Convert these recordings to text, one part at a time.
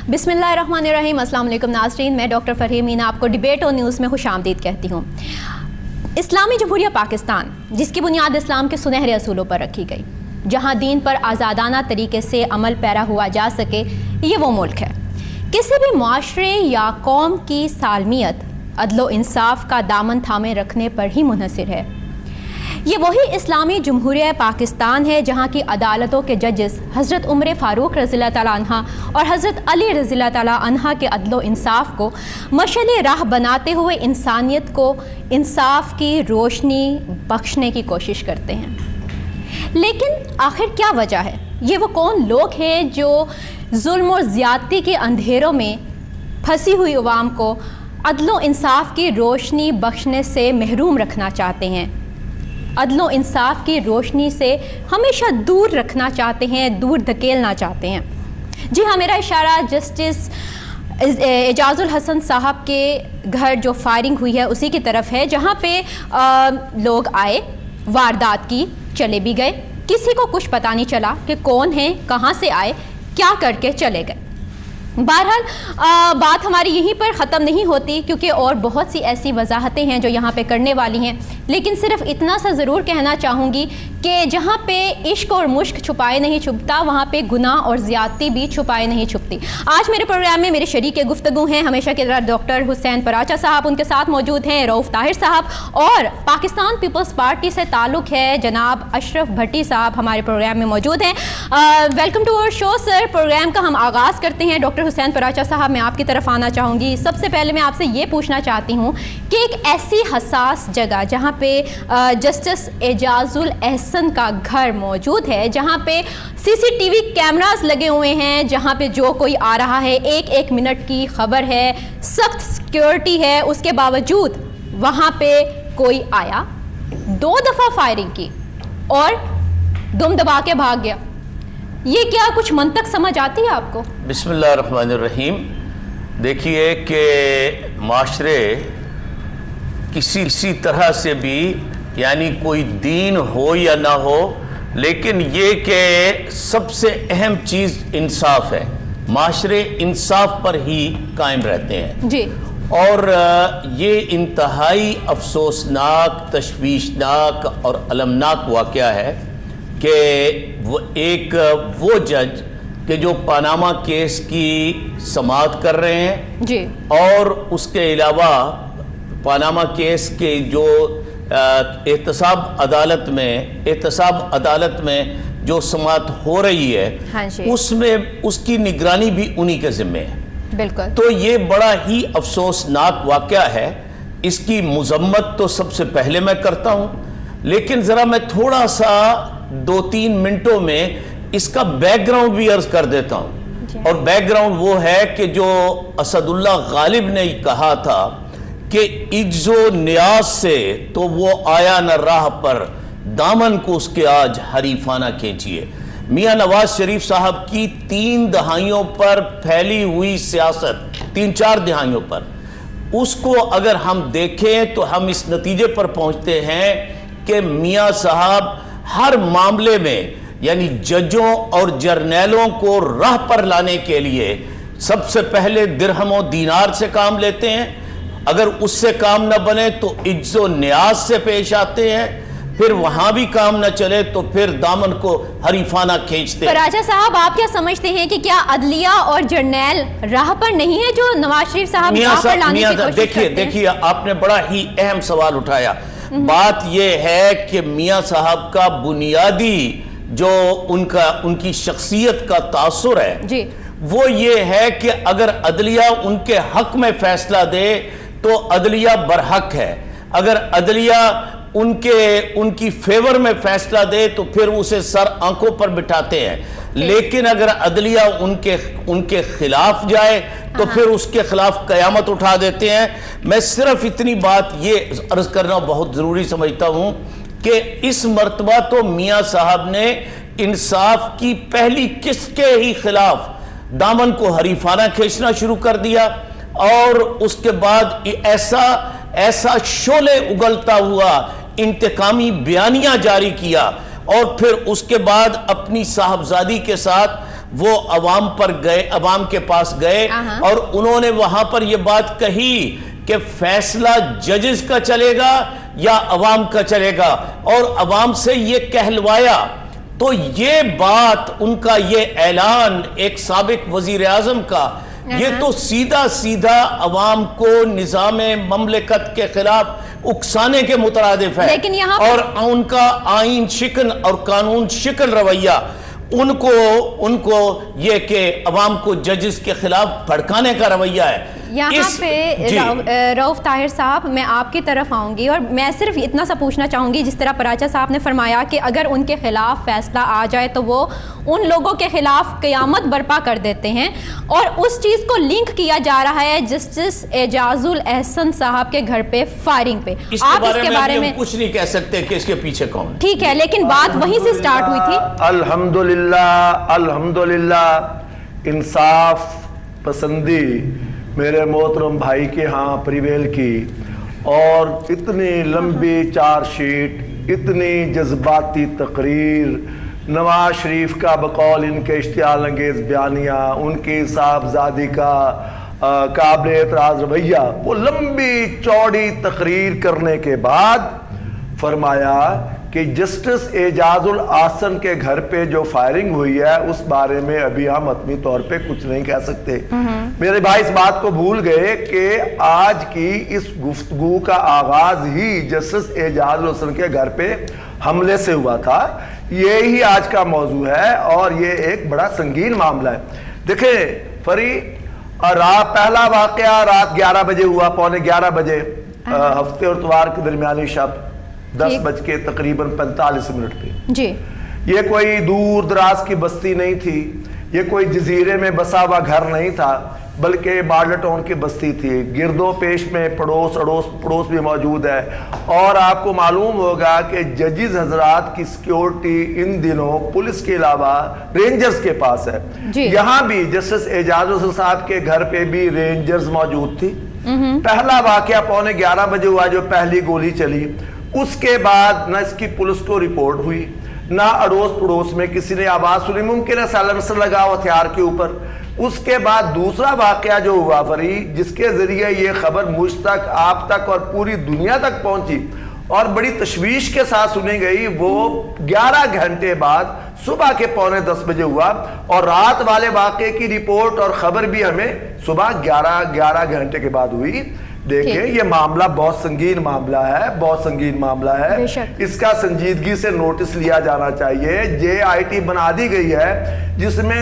बिस्मिल्लाहिर्रहमानिर्रहीम। अस्सलाम वालेकुम नाज़रीन, मैं डॉक्टर फरहीम मीना आपको डिबेट और न्यूज़ में खुशामदीद कहती हूँ। इस्लामी जमहूरिया पाकिस्तान, जिसकी बुनियाद इस्लाम के सुनहरे असूलों पर रखी गई, जहाँ दीन पर आज़ादाना तरीके से अमल पैरा हुआ जा सके, ये वो मुल्क है। किसी भी मुआशरे या कौम की सालमियत अदलो इंसाफ का दामन थामे रखने पर ही मुनहसर है। ये वही इस्लामी जमहूरिया पाकिस्तान है जहाँ की अदालतों के जजेस हज़रत उमर फ़ारूक रज़ियल्लाहु ताला अन्हा और हज़रत अली रज़ियल्लाहु ताला अन्हा के अदलो इंसाफ को मशअल राह बनाते हुए इंसानियत को इंसाफ की रोशनी बख्शने की कोशिश करते हैं। लेकिन आखिर क्या वजह है? ये वो कौन लोग हैं जो जुल्म और ज़्यादती के अंधेरों में फंसी हुई अवाम को अदलो इंसाफ की रोशनी बख्शने से महरूम रखना चाहते हैं, अदलो इंसाफ की रोशनी से हमेशा दूर रखना चाहते हैं, दूर धकेलना चाहते हैं। जी हाँ, मेरा इशारा जस्टिस एजाजुल हसन साहब के घर जो फायरिंग हुई है उसी की तरफ है, जहाँ पे लोग आए, वारदात की, चले भी गए, किसी को कुछ पता नहीं चला कि कौन है, कहाँ से आए, क्या करके चले गए। बहरहाल बात हमारी यहीं पर ख़त्म नहीं होती, क्योंकि और बहुत सी ऐसी वजाहतें हैं जो यहाँ पे करने वाली हैं। लेकिन सिर्फ इतना सा ज़रूर कहना चाहूँगी कि जहाँ पे इश्क और मुश्क छुपाए नहीं छुपता, वहाँ पे गुनाह और ज़्यादती भी छुपाए नहीं छुपती। आज मेरे प्रोग्राम में मेरे शरीक गुफ्तगू हैं हमेशा की तरह डॉक्टर हुसैन पराचा साहब, उनके साथ मौजूद हैं रऊफ़ ताहिर साहब, और पाकिस्तान पीपल्स पार्टी से ताल्लुक़ है जनाब अशरफ भट्टी साहब हमारे प्रोग्राम में मौजूद हैं। Welcome to our show sir. प्रोग्राम का हम आगाज़ करते हैं। डॉक्टर हुसैन पराचा साहब, मैं आपकी तरफ आना चाहूँगी। सबसे पहले मैं आपसे ये पूछना चाहती हूँ कि एक ऐसी हसास जगह जहाँ पे जस्टिस एजाजुल एहसन का घर मौजूद है, जहाँ पे सीसीटीवी कैमरास लगे हुए हैं, जहाँ पे जो कोई आ रहा है एक एक मिनट की खबर है, सख्त सिक्योरिटी है, उसके बावजूद वहाँ पे कोई आया, 2 दफ़ा फायरिंग की और दुम दबा के भाग गया। ये क्या कुछ मंतक समझ आती है आपको? बिस्मिल्लाहिर्रहमानिर्रहीम। देखिए कि माशरे किसी तरह से भी, यानी कोई दीन हो या ना हो, लेकिन ये कि सबसे अहम चीज़ इंसाफ है। माशरे इंसाफ पर ही कायम रहते हैं जी। और ये इंतहाई अफसोसनाक, तशवीशनाक और अलमनाक वाक़या है कि वो जज कि जो पनामा केस की समाअत कर रहे हैं जी, और उसके अलावा पनामा केस के जो एहतसाब अदालत में जो समाअत हो रही है, हाँ, उसमें उसकी निगरानी भी उन्हीं के ज़िम्मे है। बिल्कुल। तो ये बड़ा ही अफसोसनाक वाक़या है। इसकी मज़म्मत तो सबसे पहले मैं करता हूँ, लेकिन ज़रा मैं थोड़ा सा 2-3 मिनटों में इसका बैकग्राउंड भी अर्ज कर देता हूँ। और बैकग्राउंड वो है कि जो असदुल्ला गालिब ने कहा था कि इज्जो नियाज से तो वो आया न राह पर, दामन को उसके आज हरीफाना खींचिए। मियाँ नवाज शरीफ साहब की 3 दहाइयों पर फैली हुई सियासत, 3-4 दहाइयों पर, उसको अगर हम देखें तो हम इस नतीजे पर पहुंचते हैं कि मियाँ साहब हर मामले में, यानी जजों और जर्नैलों को राह पर लाने के लिए सबसे पहले दिरहम और दीनार से काम लेते हैं, अगर उससे काम न बने तो इज्जो न्याज से पेश आते हैं, फिर वहां भी काम न चले तो फिर दामन को हरीफाना खींचते हैं। राजा साहब, आप क्या समझते हैं कि क्या अदलिया और जर्नैल राह पर नहीं है जो नवाज शरीफ साहब राह पर लाने की कोशिश करते हैं? देखिए आपने बड़ा ही अहम सवाल उठाया। बात यह है कि मियाँ साहब का बुनियादी जो उनकी शख्सियत का तासुर है जी, वो ये है कि अगर अदलिया उनके हक में फैसला दे तो अदलिया बरहक है, अगर अदलिया उनकी फेवर में फैसला दे तो फिर उसे सर आंखों पर बिठाते हैं, लेकिन अगर अदलिया उनके खिलाफ जाए तो फिर उसके खिलाफ कयामत उठा देते हैं। मैं सिर्फ इतनी बात ये अर्ज करना बहुत ज़रूरी समझता हूँ कि इस मर्तबा तो मियाँ साहब ने इंसाफ की पहली किस्त के ही खिलाफ दामन को हरीफाना खींचना शुरू कर दिया, और उसके बाद ऐसा शोले उगलता हुआ इंतकामी बयानियां जारी किया, और फिर उसके बाद अपनी साहबजादी के साथ وہ عوام پر گئے, عوام کے پاس گئے اور انہوں نے وہاں پر یہ بات کہی کہ فیصلہ ججز کا چلے گا یا عوام کا چلے گا, اور عوام سے یہ کہلوایا. تو یہ بات ان کا, یہ اعلان ایک سابق وزیر اعظم کا, یہ تو سیدھا سیدھا عوام کو نظام مملکت کے خلاف اکسانے کے مترادف ہے. اور ان کا آئین شکن اور قانون شکن رویہ ان کو یہ کہ عوام کو ججز کے خلاف بھڑکانے کا رویہ ہے. یہاں پہ رؤف طاہر صاحب, میں آپ کی طرف آؤں گی اور میں صرف اتنا سا پوچھنا چاہوں گی, جس طرح پراچا صاحب نے فرمایا کہ اگر ان کے خلاف فیصلہ آ جائے تو وہ ان لوگوں کے خلاف قیامت برپا کر دیتے ہیں, اور اس چیز کو لنک کیا جا رہا ہے جسٹس اعجاز الاحسن صاحب کے گھر پہ فائرنگ پہ. آپ اس کے بارے میں کچھ نہیں کہہ سکتے کہ اس کے پیچھے کون ہے, ٹھیک ہے, لیکن بات وہیں سے سٹارٹ ہوئی تھی. الحمدللہ انصاف پسندی میرے محترم بھائی کے ہاں پریویل کی, اور اتنی لمبی چارج شیٹ, اتنی جذباتی تقریر, نواز شریف کا بقول ان کے اشتعال انگیز بیانیہ, ان کی صاحبزادی کا قابل اعتراض رویہ, وہ لمبی چوڑی تقریر کرنے کے بعد فرمایا کہ جسٹس اعجاز الاحسن کے گھر پہ جو فائرنگ ہوئی ہے اس بارے میں ابھی ہم حتمی طور پہ کچھ نہیں کہہ سکتے. میرے بھائی اس بات کو بھول گئے کہ آج کی اس گفتگو کا آغاز ہی جسٹس اعجاز الاحسن کے گھر پہ حملے سے ہوا تھا. یہی آج کا موضوع ہے اور یہ ایک بڑا سنگین معاملہ ہے. دیکھیں فری, پہلا واقعہ رات 11 بجے ہوا, پونے 11 بجے, ہفتے اور اتوار کے درمیانی شب 10 بج کے تقریباً 45 منٹ پہ. جی, یہ کوئی دور دراز کی بستی نہیں تھی, یہ کوئی جزیرے میں بسا ہوا گھر نہیں تھا, بلکہ بارڈر ٹاؤن کی بستی تھی. گردو پیش میں پڑوس بھی موجود ہے, اور آپ کو معلوم ہوگا کہ ججز حضرات کی سیکیورٹی ان دنوں پولیس کے علاوہ رینجرز کے پاس ہے. یہاں بھی جسٹس اعجاز الاحسن صاحب کے گھر پہ بھی رینجرز موجود تھی. پہلا واقعہ پونے 11 بجے ہوا جو پہلی گولی چلی. اس کے بعد نہ اس کی پولیس کو رپورٹ ہوئی, نہ اڑوس پڑوس میں کسی نے آواز سنی, ممکن ہے سائلنسر لگا ہو ہتھیار کے اوپر. اس کے بعد دوسرا واقعہ جو ہوا فری, جس کے ذریعے یہ خبر مجھ تک, آپ تک اور پوری دنیا تک پہنچی اور بڑی تشویش کے ساتھ سنی گئی, وہ 11 گھنٹے بعد صبح کے پونے 10 بجے ہوا, اور رات والے واقعے کی رپورٹ اور خبر بھی ہمیں صبح 11 گھنٹے کے بعد ہوئی. دیکھیں یہ معاملہ بہت سنگین معاملہ ہے, بہت سنگین معاملہ ہے. اس کا سنجیدگی سے نوٹس لیا جانا چاہیے. JIT بنا دی گئی ہے جس میں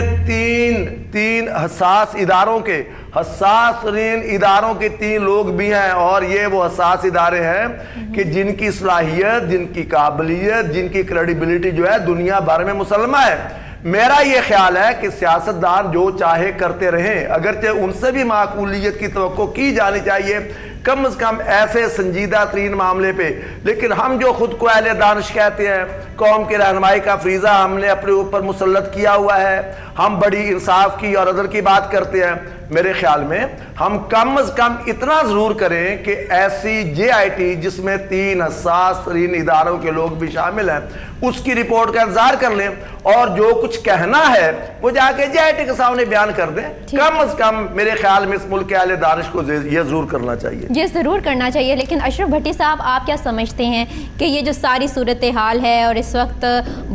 تین حساس اداروں کے, حساس ترین اداروں کے 3 لوگ بھی ہیں, اور یہ وہ حساس ادارے ہیں کہ جن کی صلاحیت, جن کی قابلیت, جن کی کریڈیبلٹی جو ہے دنیا بھر میں مسلمہ ہے. میرا یہ خیال ہے کہ سیاستدان جو چاہے کرتے رہیں, اگرچہ ان سے بھی معقولیت کی توقع کی جانی چاہیے کم از کم ایسے سنجیدہ ترین معاملے پہ. لیکن ہم جو خود کو اہل دانش کہتے ہیں, قوم کی رہنمائی کا فریضہ ہم نے اپنے اوپر مسلط کیا ہوا ہے, ہم بڑی انصاف کی اور عدل کی بات کرتے ہیں. میرے خیال میں ہم کم از کم اتنا ضرور کریں کہ ایسی JIT جس میں 3 حساس ترین اداروں کے لوگ بھی شامل ہیں, اس کی رپورٹ کا انتظار کر لیں, اور جو کچھ کہنا ہے وہ جا کے JIT کے سامنے بیان کر دیں. کم از کم میرے خیال میں اس ملک کے اہل دانش کو یہ ضرور کرنا چاہیے. یہ ضرور کرنا چاہیے. لیکن اشرف بھٹی صاحب, آپ کیا سمجھتے ہیں کہ یہ جو ساری صورتحال ہے اور اس وقت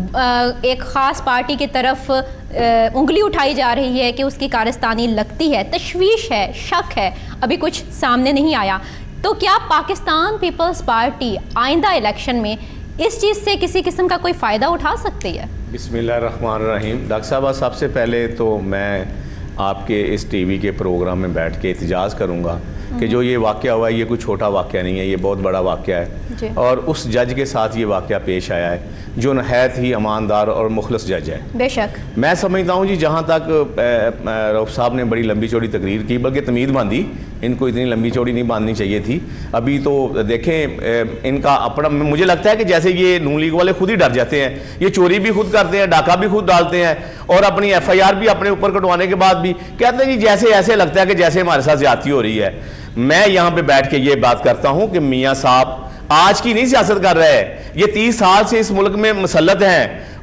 ایک خاص پارٹی کی طرف انگلی اٹھائی جا رہی ہے کہ اس کی کارستانی لگتی ہے, تشویش ہے, شک ہے, ابھی کچھ سامنے نہیں آیا, تو کیا پاکستان پیپلز پارٹی آئندہ الیکشن میں اس چیز سے کسی قسم کا کوئی فائدہ اٹھا سکتی ہے؟ بسم اللہ الرحمن الرحیم. ڈاکٹر صاحبہ, سب سے پہلے تو میں آپ کے اس ٹی وی کے پروگرام میں بیٹھ کے احتجاج کروں گا کہ جو یہ واقعہ ہوا ہے یہ کوئی چھوٹا واقعہ نہیں ہے, یہ بہت بڑا واقعہ ہے. اور اس جج کے ساتھ یہ واقعہ پیش آیا ہے جو نہایت ہی اماندار اور مخلص جج ہے. بے شک میں سمجھتا ہوں جی, جہاں تک رؤف صاحب نے بڑی لمبی چوڑی تقریر کی, بلکہ تمید باندھی, ان کو اتنی لمبی چوڑی نہیں باندھنی چاہیے تھی. ابھی تو دیکھیں ان کا اپنا, مجھے لگتا ہے کہ جیسے یہ نون لیگ والے خود ہی ڈر جاتے ہیں, یہ چوری بھی خود کرتے ہیں, ڈاکہ بھی خود ڈالتے ہیں, اور اپنی FIR بھی اپنے اوپر کٹوانے کے بعد بھی کہتے ہیں جی جیسے ایسے لگتا ہے کہ جیسے ہمارے ساتھ زیادتی ہو رہی ہے. میں یہاں پہ بیٹھ کے یہ بات کرتا ہوں کہ میاں صاحب آج کی نہیں سیاست کر رہے ہیں, یہ 30 سال سے اس ملک میں مسلط ہیں,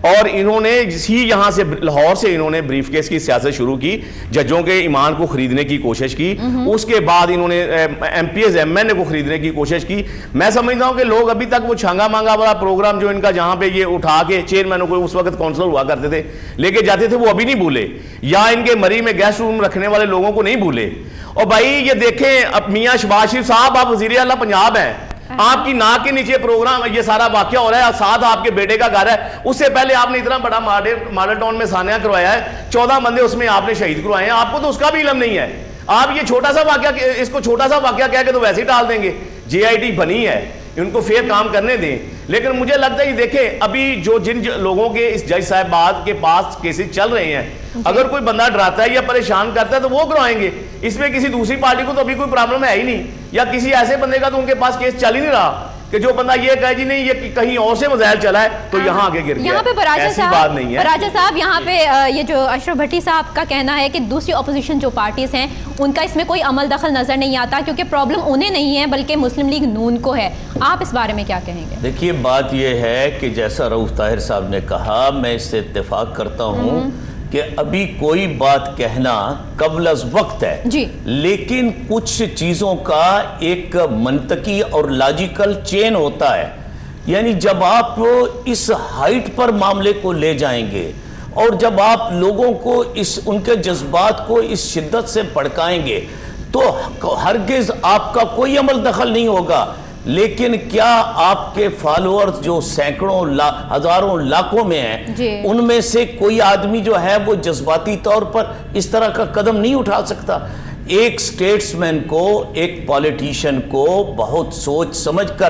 اور انہوں نے یہاں سے لاہور سے انہوں نے بریف کیس کی سیاست شروع کی, ججوں کے ایمان کو خریدنے کی کوشش کی, اس کے بعد انہوں نے M P S M N A کو خریدنے کی کوشش کی. میں سمجھتا ہوں کہ لوگ ابھی تک وہ چھانگا مانگا والا پروگرام جو ان کا جہاں پہ یہ اٹھا کے چیئرمینوں کو اس وقت کونسلر ہوا کرتے تھے لے کے جاتے تھے, وہ ابھی نہیں بھولے, یا ان کے مری میں گیسٹ روم رکھنے والے لوگوں کو نہیں بھولے. اور بھائی یہ دیکھیں میاں شہباز شریف صاحب, آپ وزیر اعلیٰ پنجاب ہیں, آپ کی ناک کے نیچے پروگرام یہ سارا واقعہ ہو رہا ہے, ساتھ آپ کے بیٹے کا گھر ہے. اس سے پہلے آپ نے اتنا بڑا ماڈل ٹاؤن میں سانحہ کروایا ہے, 14 بندے اس میں آپ نے شہید کروائے ہیں, آپ کو تو اس کا بھی علم نہیں ہے. آپ یہ چھوٹا سا واقعہ, اس کو چھوٹا سا واقعہ کہہ کے تو ویسے ہی ڈال دیں گے. جے آئی ٹی بنی ہے, ان کو فیئر کام کرنے دیں. لیکن مجھے لگتا ہے دیکھیں ابھی جو جن لوگوں کے اس جج صاحبات کے پاس کیسز چل رہے ہیں, اگر کوئی بندہ ڈراتا ہے یا پریشان کرتا ہے تو وہ کروائیں گے. اس میں کسی دوسری پارٹی کو تو ابھی کوئی پرابلم ہے ہی نہیں, یا کسی ایسے بندے کا تو ان کے پاس کیس چل ہی نہیں رہا کہ جو بندہ یہ کہے جی نہیں یہ کہیں اور سے مسائل چلا ہے تو یہاں آگے گر گیا. یہاں پہ ایسی بات نہیں ہے. براجہ صاحب یہاں پہ یہ جو اشرف بھٹی صاحب کا کہنا ہے کہ دوسری اپوزیشن جو پارٹیز ہیں ان کا اس میں کوئی عمل دخل نظر نہیں آتا کیونکہ پرابلم انہیں نہیں ہے بلکہ مسلم لیگ نون کو ہے. آپ اس بارے میں کیا کہیں گے؟ دیکھیے بات یہ ہے کہ جیسا رؤوف طاہر صاحب نے کہا, میں اس سے اتفاق کرتا ہوں کہ ابھی کوئی بات کہنا قبل از وقت ہے جی, لیکن کچھ چیزوں کا ایک منطقی اور لاجیکل چین ہوتا ہے. یعنی جب آپ اس ہائٹ پر معاملے کو لے جائیں گے اور جب آپ لوگوں کو ان کے جذبات کو اس شدت سے بھڑکائیں گے تو ہرگز آپ کا کوئی عمل دخل نہیں ہوگا. لیکن کیا آپ کے فالوورز جو سینکڑوں ہزاروں لاکھوں میں ہیں ان میں سے کوئی آدمی جو ہے وہ جذباتی طور پر اس طرح کا قدم نہیں اٹھا سکتا؟ ایک سٹیٹسمین کو, ایک پولیٹیشین کو بہت سوچ سمجھ کر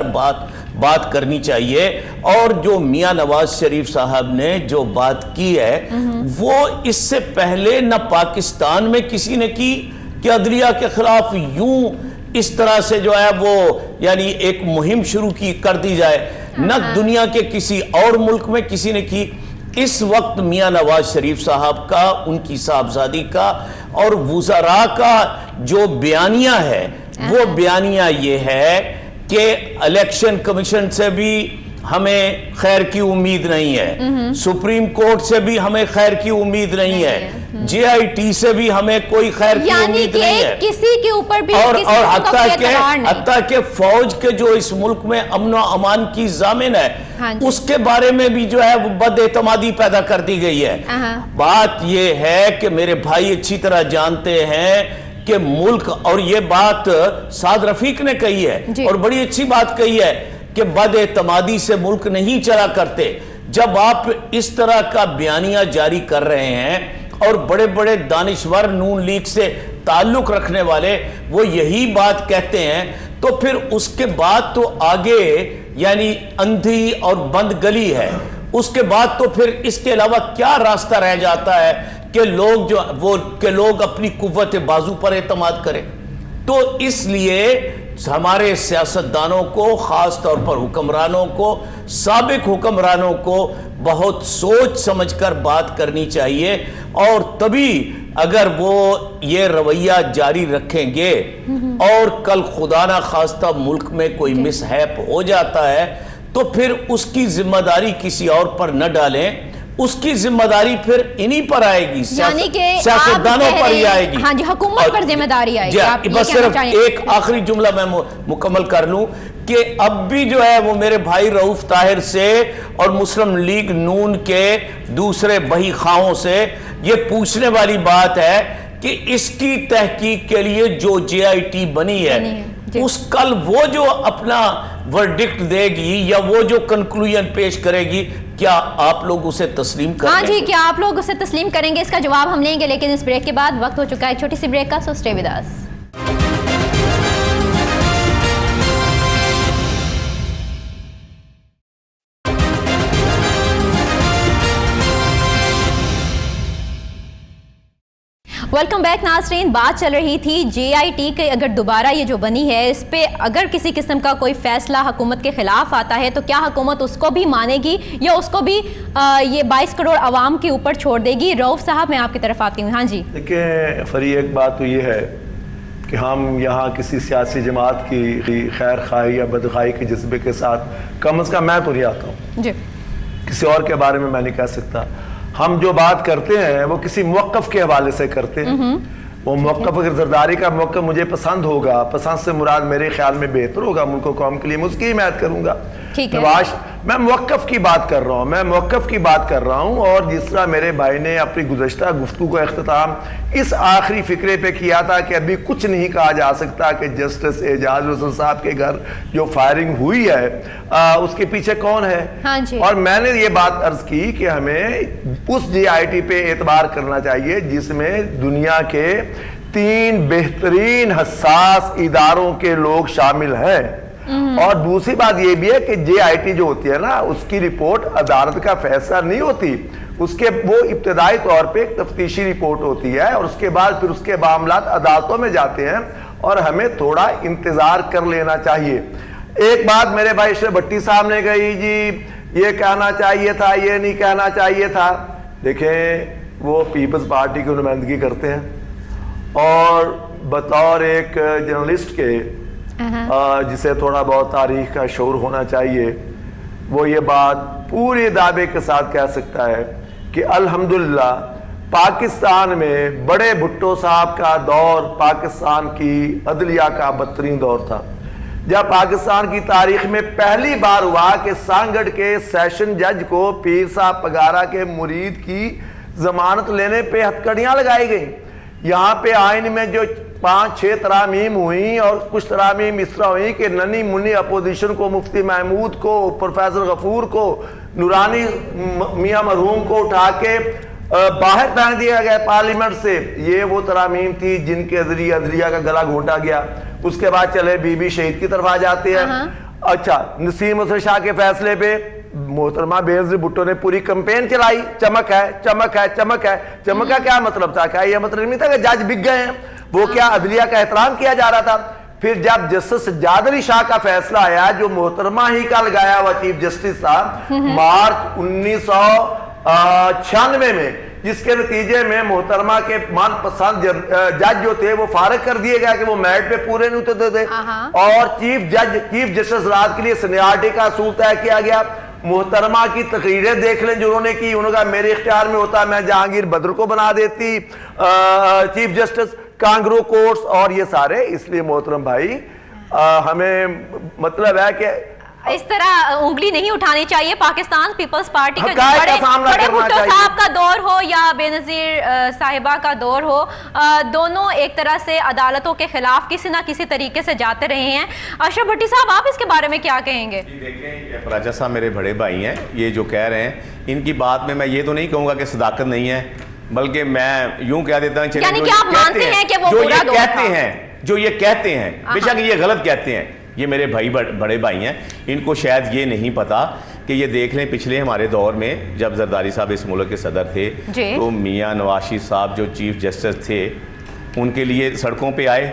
بات کرنی چاہیے. اور جو میاں نواز شریف صاحب نے جو بات کی ہے وہ اس سے پہلے نہ پاکستان میں کسی نے کی کہ عدلیہ کے خلاف یوں اس طرح سے جو ہے وہ یعنی ایک مہم شروع کر دی جائے, نہ دنیا کے کسی اور ملک میں کسی نے کی. اس وقت میاں نواز شریف صاحب کا, ان کی صاحبزادی کا اور وزراء کا جو بیانیہ ہے وہ بیانیہ یہ ہے کہ الیکشن کمیشن سے بھی ہمیں خیر کی امید نہیں ہے, سپریم کورٹ سے بھی ہمیں خیر کی امید نہیں ہے, جے آئی ٹی سے بھی ہمیں کوئی خیر کی امید نہیں ہے, کسی کے اوپر بھی اور حتیٰ کہ فوج کے جو اس ملک میں امن و امان کی ضامن ہے اس کے بارے میں بھی جو ہے وہ بد اعتمادی پیدا کر دی گئی ہے. بات یہ ہے کہ میرے بھائی اچھی طرح جانتے ہیں کہ ملک, اور یہ بات سعد رفیق نے کہی ہے اور بڑی اچھی بات کہی ہے کہ بد اعتمادی سے ملک نہیں چلا کرتے. جب آپ اس طرح کا بیانیہ جاری کر رہے ہیں اور بڑے بڑے دانشور نون لیگ سے تعلق رکھنے والے وہ یہی بات کہتے ہیں تو پھر اس کے بعد تو آگے یعنی اندھی اور بند گلی ہے. اس کے بعد تو پھر اس کے علاوہ کیا راستہ رہ جاتا ہے کہ لوگ اپنی قوت بازو پر اعتماد کریں. تو اس لیے ہمارے سیاستدانوں کو, خاص طور پر حکمرانوں کو, سابق حکمرانوں کو بہت سوچ سمجھ کر بات کرنی چاہیے. اور تبھی اگر وہ یہ رویہ جاری رکھیں گے اور کل خدا نہ خواستہ ملک میں کوئی مسہیپ ہو جاتا ہے تو پھر اس کی ذمہ داری کسی اور پر نہ ڈالیں, اس کی ذمہ داری پھر انہی پر آئے گی, سیاستدانوں پر ہی آئے گی. ہاں جی, حکومت پر ذمہ داری آئے گی. بس صرف ایک آخری جملہ میں مکمل کر لوں کہ اب بھی جو ہے وہ میرے بھائی رؤوف طاہر سے اور مسلم لیگ نون کے دوسرے بہی خواہوں سے یہ پوچھنے والی بات ہے کہ اس کی تحقیق کے لیے جو جے آئی ٹی بنی ہے اس کل وہ جو اپنا ورڈکٹ دے گی یا وہ جو کنکلوژن پیش کرے گی, کیا آپ لوگ اسے تسلیم کریں گے؟ ہاں جی, کیا آپ لوگ اسے تسلیم کریں گے؟ اس کا جواب ہم لیں گے, لیکن اس بریک کے بعد وقت ہو چکا ہے چھوٹی سی بریک کا, so stay with us. Welcome back ناظرین. بات چل رہی تھی جے آئی ٹی کے اگر دوبارہ یہ جو بنی ہے اس پہ اگر کسی قسم کا کوئی فیصلہ حکومت کے خلاف آتا ہے تو کیا حکومت اس کو بھی مانے گی یا اس کو بھی یہ 22 کروڑ عوام کے اوپر چھوڑ دے گی؟ رؤوف صاحب میں آپ کی طرف آتی ہوں. ہاں جی, دیکھیں فری, ایک بات تو یہ ہے کہ ہم یہاں کسی سیاسی جماعت کی خیر خواہی یا بدخواہی کے جذبے کے ساتھ کم از کم میں تو نہیں آتا ہوں. جی, کسی اور کے بارے میں میں نہیں کہہ سکتا. ہم جو بات کرتے ہیں وہ کسی موقف کے حوالے سے کرتے ہیں. وہ موقف اگر زرداری کا موقف مجھے پسند ہوگا, پسند سے مراد میرے خیال میں بہتر ہوگا ملک و قوم کے لیے, میں اس کی حمایت کروں گا. میں موقف کی بات کر رہا ہوں, اور جس طرح میرے بھائی نے اپنی گزشتہ گفتگو کا اختتام اس آخری فکرے پہ کیا تھا کہ ابھی کچھ نہیں کہا جا سکتا کہ جسٹس اعجاز حسن صاحب کے گھر جو فائرنگ ہوئی ہے اس کے پیچھے کون ہے, اور میں نے یہ بات عرض کی کہ ہمیں اس جے آئی ٹی پہ اعتبار کرنا چاہیے جس میں دنیا کے 3 بہترین حساس اداروں کے لوگ شامل ہیں. اور دوسری بات یہ بھی ہے کہ جے آئی ٹی جو ہوتی ہے نا, اس کی رپورٹ عدالت کا فیصلہ نہیں ہوتی, وہ ابتدائی طور پہ ایک تفتیشی رپورٹ ہوتی ہے, اور اس کے بعد پھر اس کے معاملات عدالتوں میں جاتے ہیں, اور ہمیں تھوڑا انتظار کر لینا چاہیے. ایک بات میرے بھائی اشرف بھٹی صاحب نے کہی, جی یہ کہنا چاہیے تھا, یہ نہیں کہنا چاہیے تھا. دیکھیں وہ پیپلز پارٹی کی نمائندگی کرتے ہیں, اور بطور ایک جرنلسٹ کے جسے تھوڑا بہت تاریخ کا شعور ہونا چاہیے, وہ یہ بات پورے دعوے کے ساتھ کہہ سکتا ہے کہ الحمدللہ پاکستان میں بڑے بھٹو صاحب کا دور پاکستان کی عدلیہ کا بدترین دور تھا, جب پاکستان کی تاریخ میں پہلی بار ہوا کہ سانگڑ کے سیشن جج کو پیر صاحب پگارا کے مرید کی ضمانت لینے پہ ہتھکڑیاں لگائی گئیں. یہاں پہ آئین میں جو 5-6 ترامیم ہوئیں, اور کچھ ترامیم اس طرح ہوئیں کہ ننی منی اپوزیشن کو, مفتی محمود کو, پروفیسر غفور کو, نورانی میاں مرحوم کو اٹھا کے باہر پھینک دیا گیا پارلیمنٹ سے. یہ وہ ترامیم تھی جن کے ذریعے عدلیہ کا گلا گھونٹا گیا. اس کے بعد چلے بی بی شہید کی طرف آ جاتے ہیں. اچھا, نسیم حسن شاہ کے فیصلے پہ محترمہ بینظیر بھٹو نے پوری کمپین چلائی, چمک ہے چمک ہے چمک ہے. چمک کا کیا مطلب تھا؟ کیا یہ مطلب نہیں تھا کہ جج بک گئے ہیں؟ وہ کیا عدلیہ کا احترام کیا جا رہا تھا. پھر جب جسٹس سجاد علی شاہ کا فیصلہ آیا, جو محترمہ ہی کا لگایا ہوا چیف جسٹس تھا, مارچ 1996 میں, جس کے نتیجے میں محترمہ کے من پسند جج جو تھے وہ فارغ کر دیے گیا کہ وہ میرٹ پہ پورے نہیں اترتے تھے, اور چیف جسٹس رات کے لیے سینیارٹی کا اصول طے کیا گیا. محترمہ کی تقریریں دیکھ لیں جو انہوں نے کی, انہوں نے کہا میرے اختیار میں ہوتا میں جہانگیر بدر کو بنا دیتی چیف جسٹس, کانگرو کورٹس اور یہ سارے. اس لیے محترم بھائی ہمیں مطلب ہے کہ اس طرح انگلی نہیں اٹھانی چاہیے. پاکستان پیپلز پارٹی کا بڑے بھٹو صاحب کا دور ہو یا بینظیر صاحبہ کا دور ہو, دونوں ایک طرح سے عدالتوں کے خلاف کسی نہ کسی طریقے سے جاتے رہے ہیں. اشرف بھٹی صاحب, آپ اس کے بارے میں کیا کہیں گے؟ دیکھیں راجہ صاحب میرے بڑے بھائی ہیں, یہ جو کہہ رہے ہیں ان کی بات میں یہ تو نہیں کہوں گا کہ صداقت نہیں ہے, بلکہ میں یوں کہہ دیتا ہوں یعنی کہ آپ مانتے ہیں کہ وہ برا دور تھا. جو یہ کہتے ہیں بے شک یہ غلط کہتے ہیں. یہ میرے بڑے بھائی ہیں, ان کو شاید یہ نہیں پتا کہ یہ دیکھ لیں پچھلے ہمارے دور میں جب زرداری صاحب اس ملک کے صدر تھے تو میاں نواز شریف صاحب جو چیف جسٹس تھے ان کے لیے سڑکوں پہ آئے,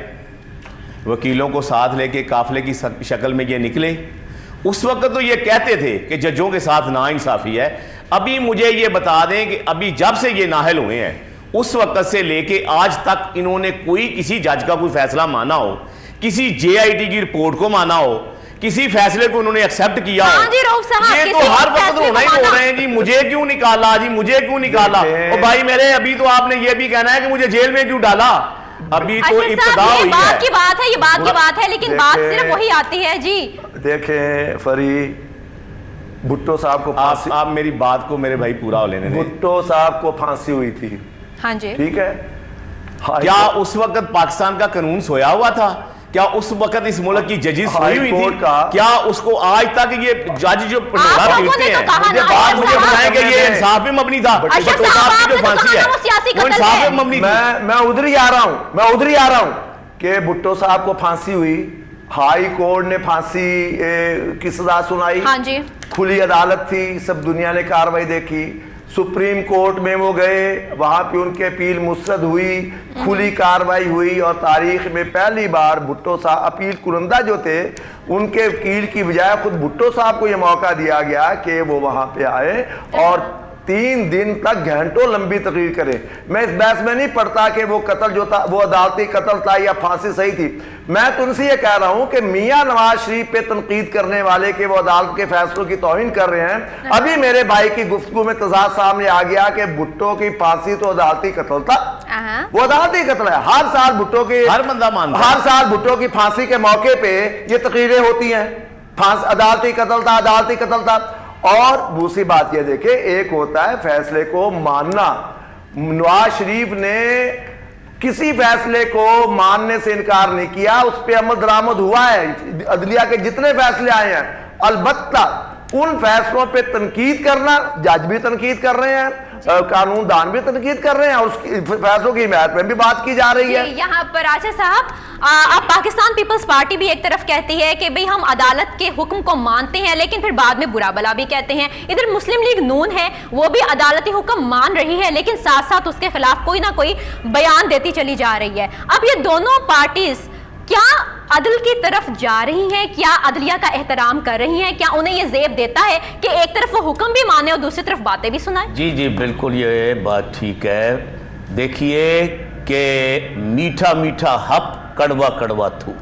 وکیلوں کو ساتھ لے کے قافلے کی شکل میں یہ نکلے. اس وقت تو یہ کہتے تھے کہ ججوں کے ساتھ ناانصافی ہے. ابھی مجھے یہ بتا دیں کہ ابھی جب سے یہ نااہل ہوئے ہیں اس وقت سے لے کے آج تک انہوں نے کوئی کسی جج کا کوئی فیصلہ مانا ہو, کسی جے آئی ٹی کی رپورٹ کو مانا ہو, کسی فیصلے کو انہوں نے ایکسپٹ کیا ہو؟ یہ تو ہر وقت ہونا ہی ہو رہے ہیں جی مجھے کیوں نکالا, جی مجھے کیوں نکالا. اور بھائی میرے ابھی تو آپ نے یہ بھی کہنا ہے کہ مجھے جیل میں کیوں ڈالا, ابھی تو ابتدا ہوئی ہے. یہ بات کی بات ہے, لیکن بات صرف وہی آتی ہے. جی دیکھیں فری, بھٹو صاحب کو آپ میری بات کو میرے بھائی پورا ہو لینے دیں. بھٹو صاحب کو پھانسی ہوئی تھی, ہاں جی ٹھیک ہے. کیا اس وقت پاکستان کا قانون سویا ہوا تھا؟ کیا اس وقت اس ملک کی ججز سوئی ہوئی تھی؟ کیا اس کو آج تک یہ جج جو پٹولا پیٹتے ہیں مجھے بتائیں کہ یہ انصاف پہ مبنی تھا؟ بھٹو صاحب کی جو پھانسی ہے وہ انصاف پہ مبنی تھی. میں ادھر ہی آ رہا ہوں کہ بھٹو صاحب کو پھانسی ہوئی, ہائی کورٹ نے پھانسی کی سزا سنائی, کھلی عدالت تھی, سب دنیا نے کاروائی دیکھی. سپریم کورٹ میں وہ گئے, وہاں پہ ان کے اپیل مسترد ہوئی, کھلی کاروائی ہوئی, اور تاریخ میں پہلی بار بھٹو صاحب اپیل کنندہ جو تھے ان کے وکیل کی بجائے خود بھٹو صاحب کو یہ موقع دیا گیا کہ وہ وہاں پہ آئے اور 3 دن تک گھنٹوں لمبی تقریر کرے. میں اس بحث میں نہیں پڑھتا کہ وہ قتل جو تھا وہ عدالتی قتل تھا یا پھانسی صحیح تھی. میں تو ان سے یہ کہہ رہا ہوں کہ میاں نواز شریف پہ تنقید کرنے والے کہ وہ عدالت کے فیصلوں کی توہین کر رہے ہیں. ابھی میرے بھائی کی گفتگو میں تضاد سامنے آ گیا کہ بھٹو کی پھانسی تو عدالتی قتل تھا, وہ عدالتی قتل ہے. ہر سال بھٹو کی پھانسی کے موقع پہ یہ تقریریں ہوتی ہیں, عدالتی قتل تھا, عدالتی قتل تھا. اور دوسری بات یہ دیکھیں, ایک ہوتا ہے فیصلے کو ماننا. نواز شریف نے کسی فیصلے کو ماننے سے انکار نہیں کیا, اس پہ عمل درآمد ہوا ہے. عدلیہ کے جتنے فیصلے آئے ہیں, البتہ ان فیصلوں پہ تنقید کرنا, جج بھی تنقید کر رہے ہیں, قانون دان بھی تنقید کر رہے ہیں, اور اس فیصلوں کی حمایت میں بھی بات کی جا رہی ہے. یہاں پر راجہ صاحب, اب پاکستان پیپلز پارٹی بھی ایک طرف کہتی ہے کہ بھئی ہم عدالت کے حکم کو مانتے ہیں, لیکن پھر بعد میں برا بلا بھی کہتے ہیں. ادھر مسلم لیگ نون ہے, وہ بھی عدالتی حکم مان رہی ہے, لیکن ساتھ ساتھ اس کے خلاف کوئی نہ کوئی بیان دیتی چلی جا رہی ہے. اب یہ دونوں پارٹیز کیا عدل کی طرف جا رہی ہیں, کیا عدلیہ کا احترام کر رہی ہیں, کیا انہیں یہ زیب دیتا ہے کہ ایک طرف وہ حکم بھی مانے اور دوسری طرف باتیں بھی سنائیں؟ جی بالکل, یہ بات ٹھیک ہے. دیکھیے کہ میٹھا میٹھا حق, کڑوا کڑوا تھو,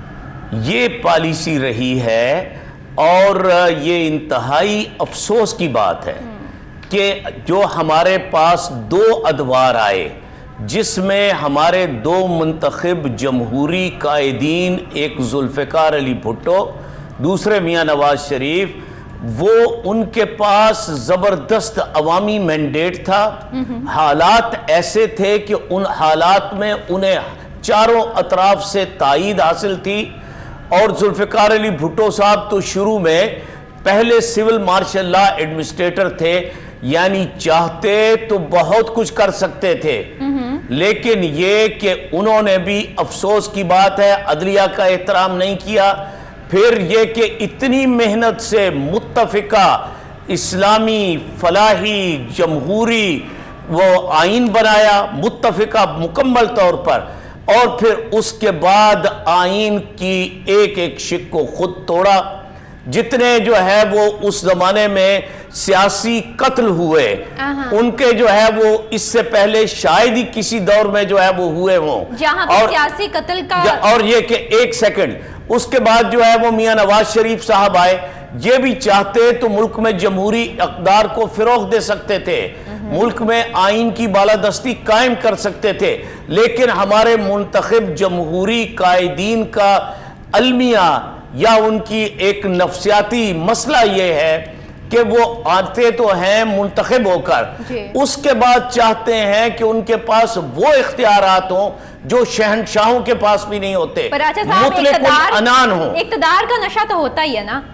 یہ پالیسی رہی ہے. اور یہ انتہائی افسوس کی بات ہے کہ جو ہمارے پاس 2 ادوار آئے, جس میں ہمارے 2 منتخب جمہوری قائدین, ایک ذوالفقار علی بھٹو, دوسرے میاں نواز شریف, وہ ان کے پاس زبردست عوامی مینڈیٹ تھا. حالات ایسے تھے کہ ان حالات میں انہیں چاروں اطراف سے تائید حاصل تھی. اور ذوالفقار علی بھٹو صاحب تو شروع میں پہلے سول مارشل لا ایڈمنسٹریٹر تھے, یعنی چاہتے تو بہت کچھ کر سکتے تھے. لیکن یہ کہ انہوں نے بھی, افسوس کی بات ہے, عدلیہ کا احترام نہیں کیا. پھر یہ کہ اتنی محنت سے متفقہ اسلامی فلاحی جمہوری وہ آئین بنایا, متفقہ مکمل طور پر, اور پھر اس کے بعد آئین کی ایک ایک شق کو خود توڑا. جتنے جو ہے وہ اس زمانے میں سیاسی قتل ہوئے, ان کے جو ہے وہ اس سے پہلے شاید ہی کسی دور میں جو ہے وہ ہوئے ہوں. جہاں پر سیاسی قتل کا, اور یہ کہ ایک سیکنڈ اس کے بعد جو ہے وہ میاں نواز شریف صاحب آئے. یہ بھی چاہتے تو ملک میں جمہوری اقدار کو فروغ دے سکتے تھے, ملک میں آئین کی بالادستی قائم کر سکتے تھے. لیکن ہمارے منتخب جمہوری قائدین کا المیہ یا ان کی ایک نفسیاتی مسئلہ یہ ہے کہ وہ آتے تو ہیں منتخب ہو کر, اس کے بعد چاہتے ہیں کہ ان کے پاس وہ اختیارات ہوں جو شہنشاہوں کے پاس بھی نہیں ہوتے, مطلق العنان ہوں. اقتدار کا نشہ تو ہوتا ہی ہے نا,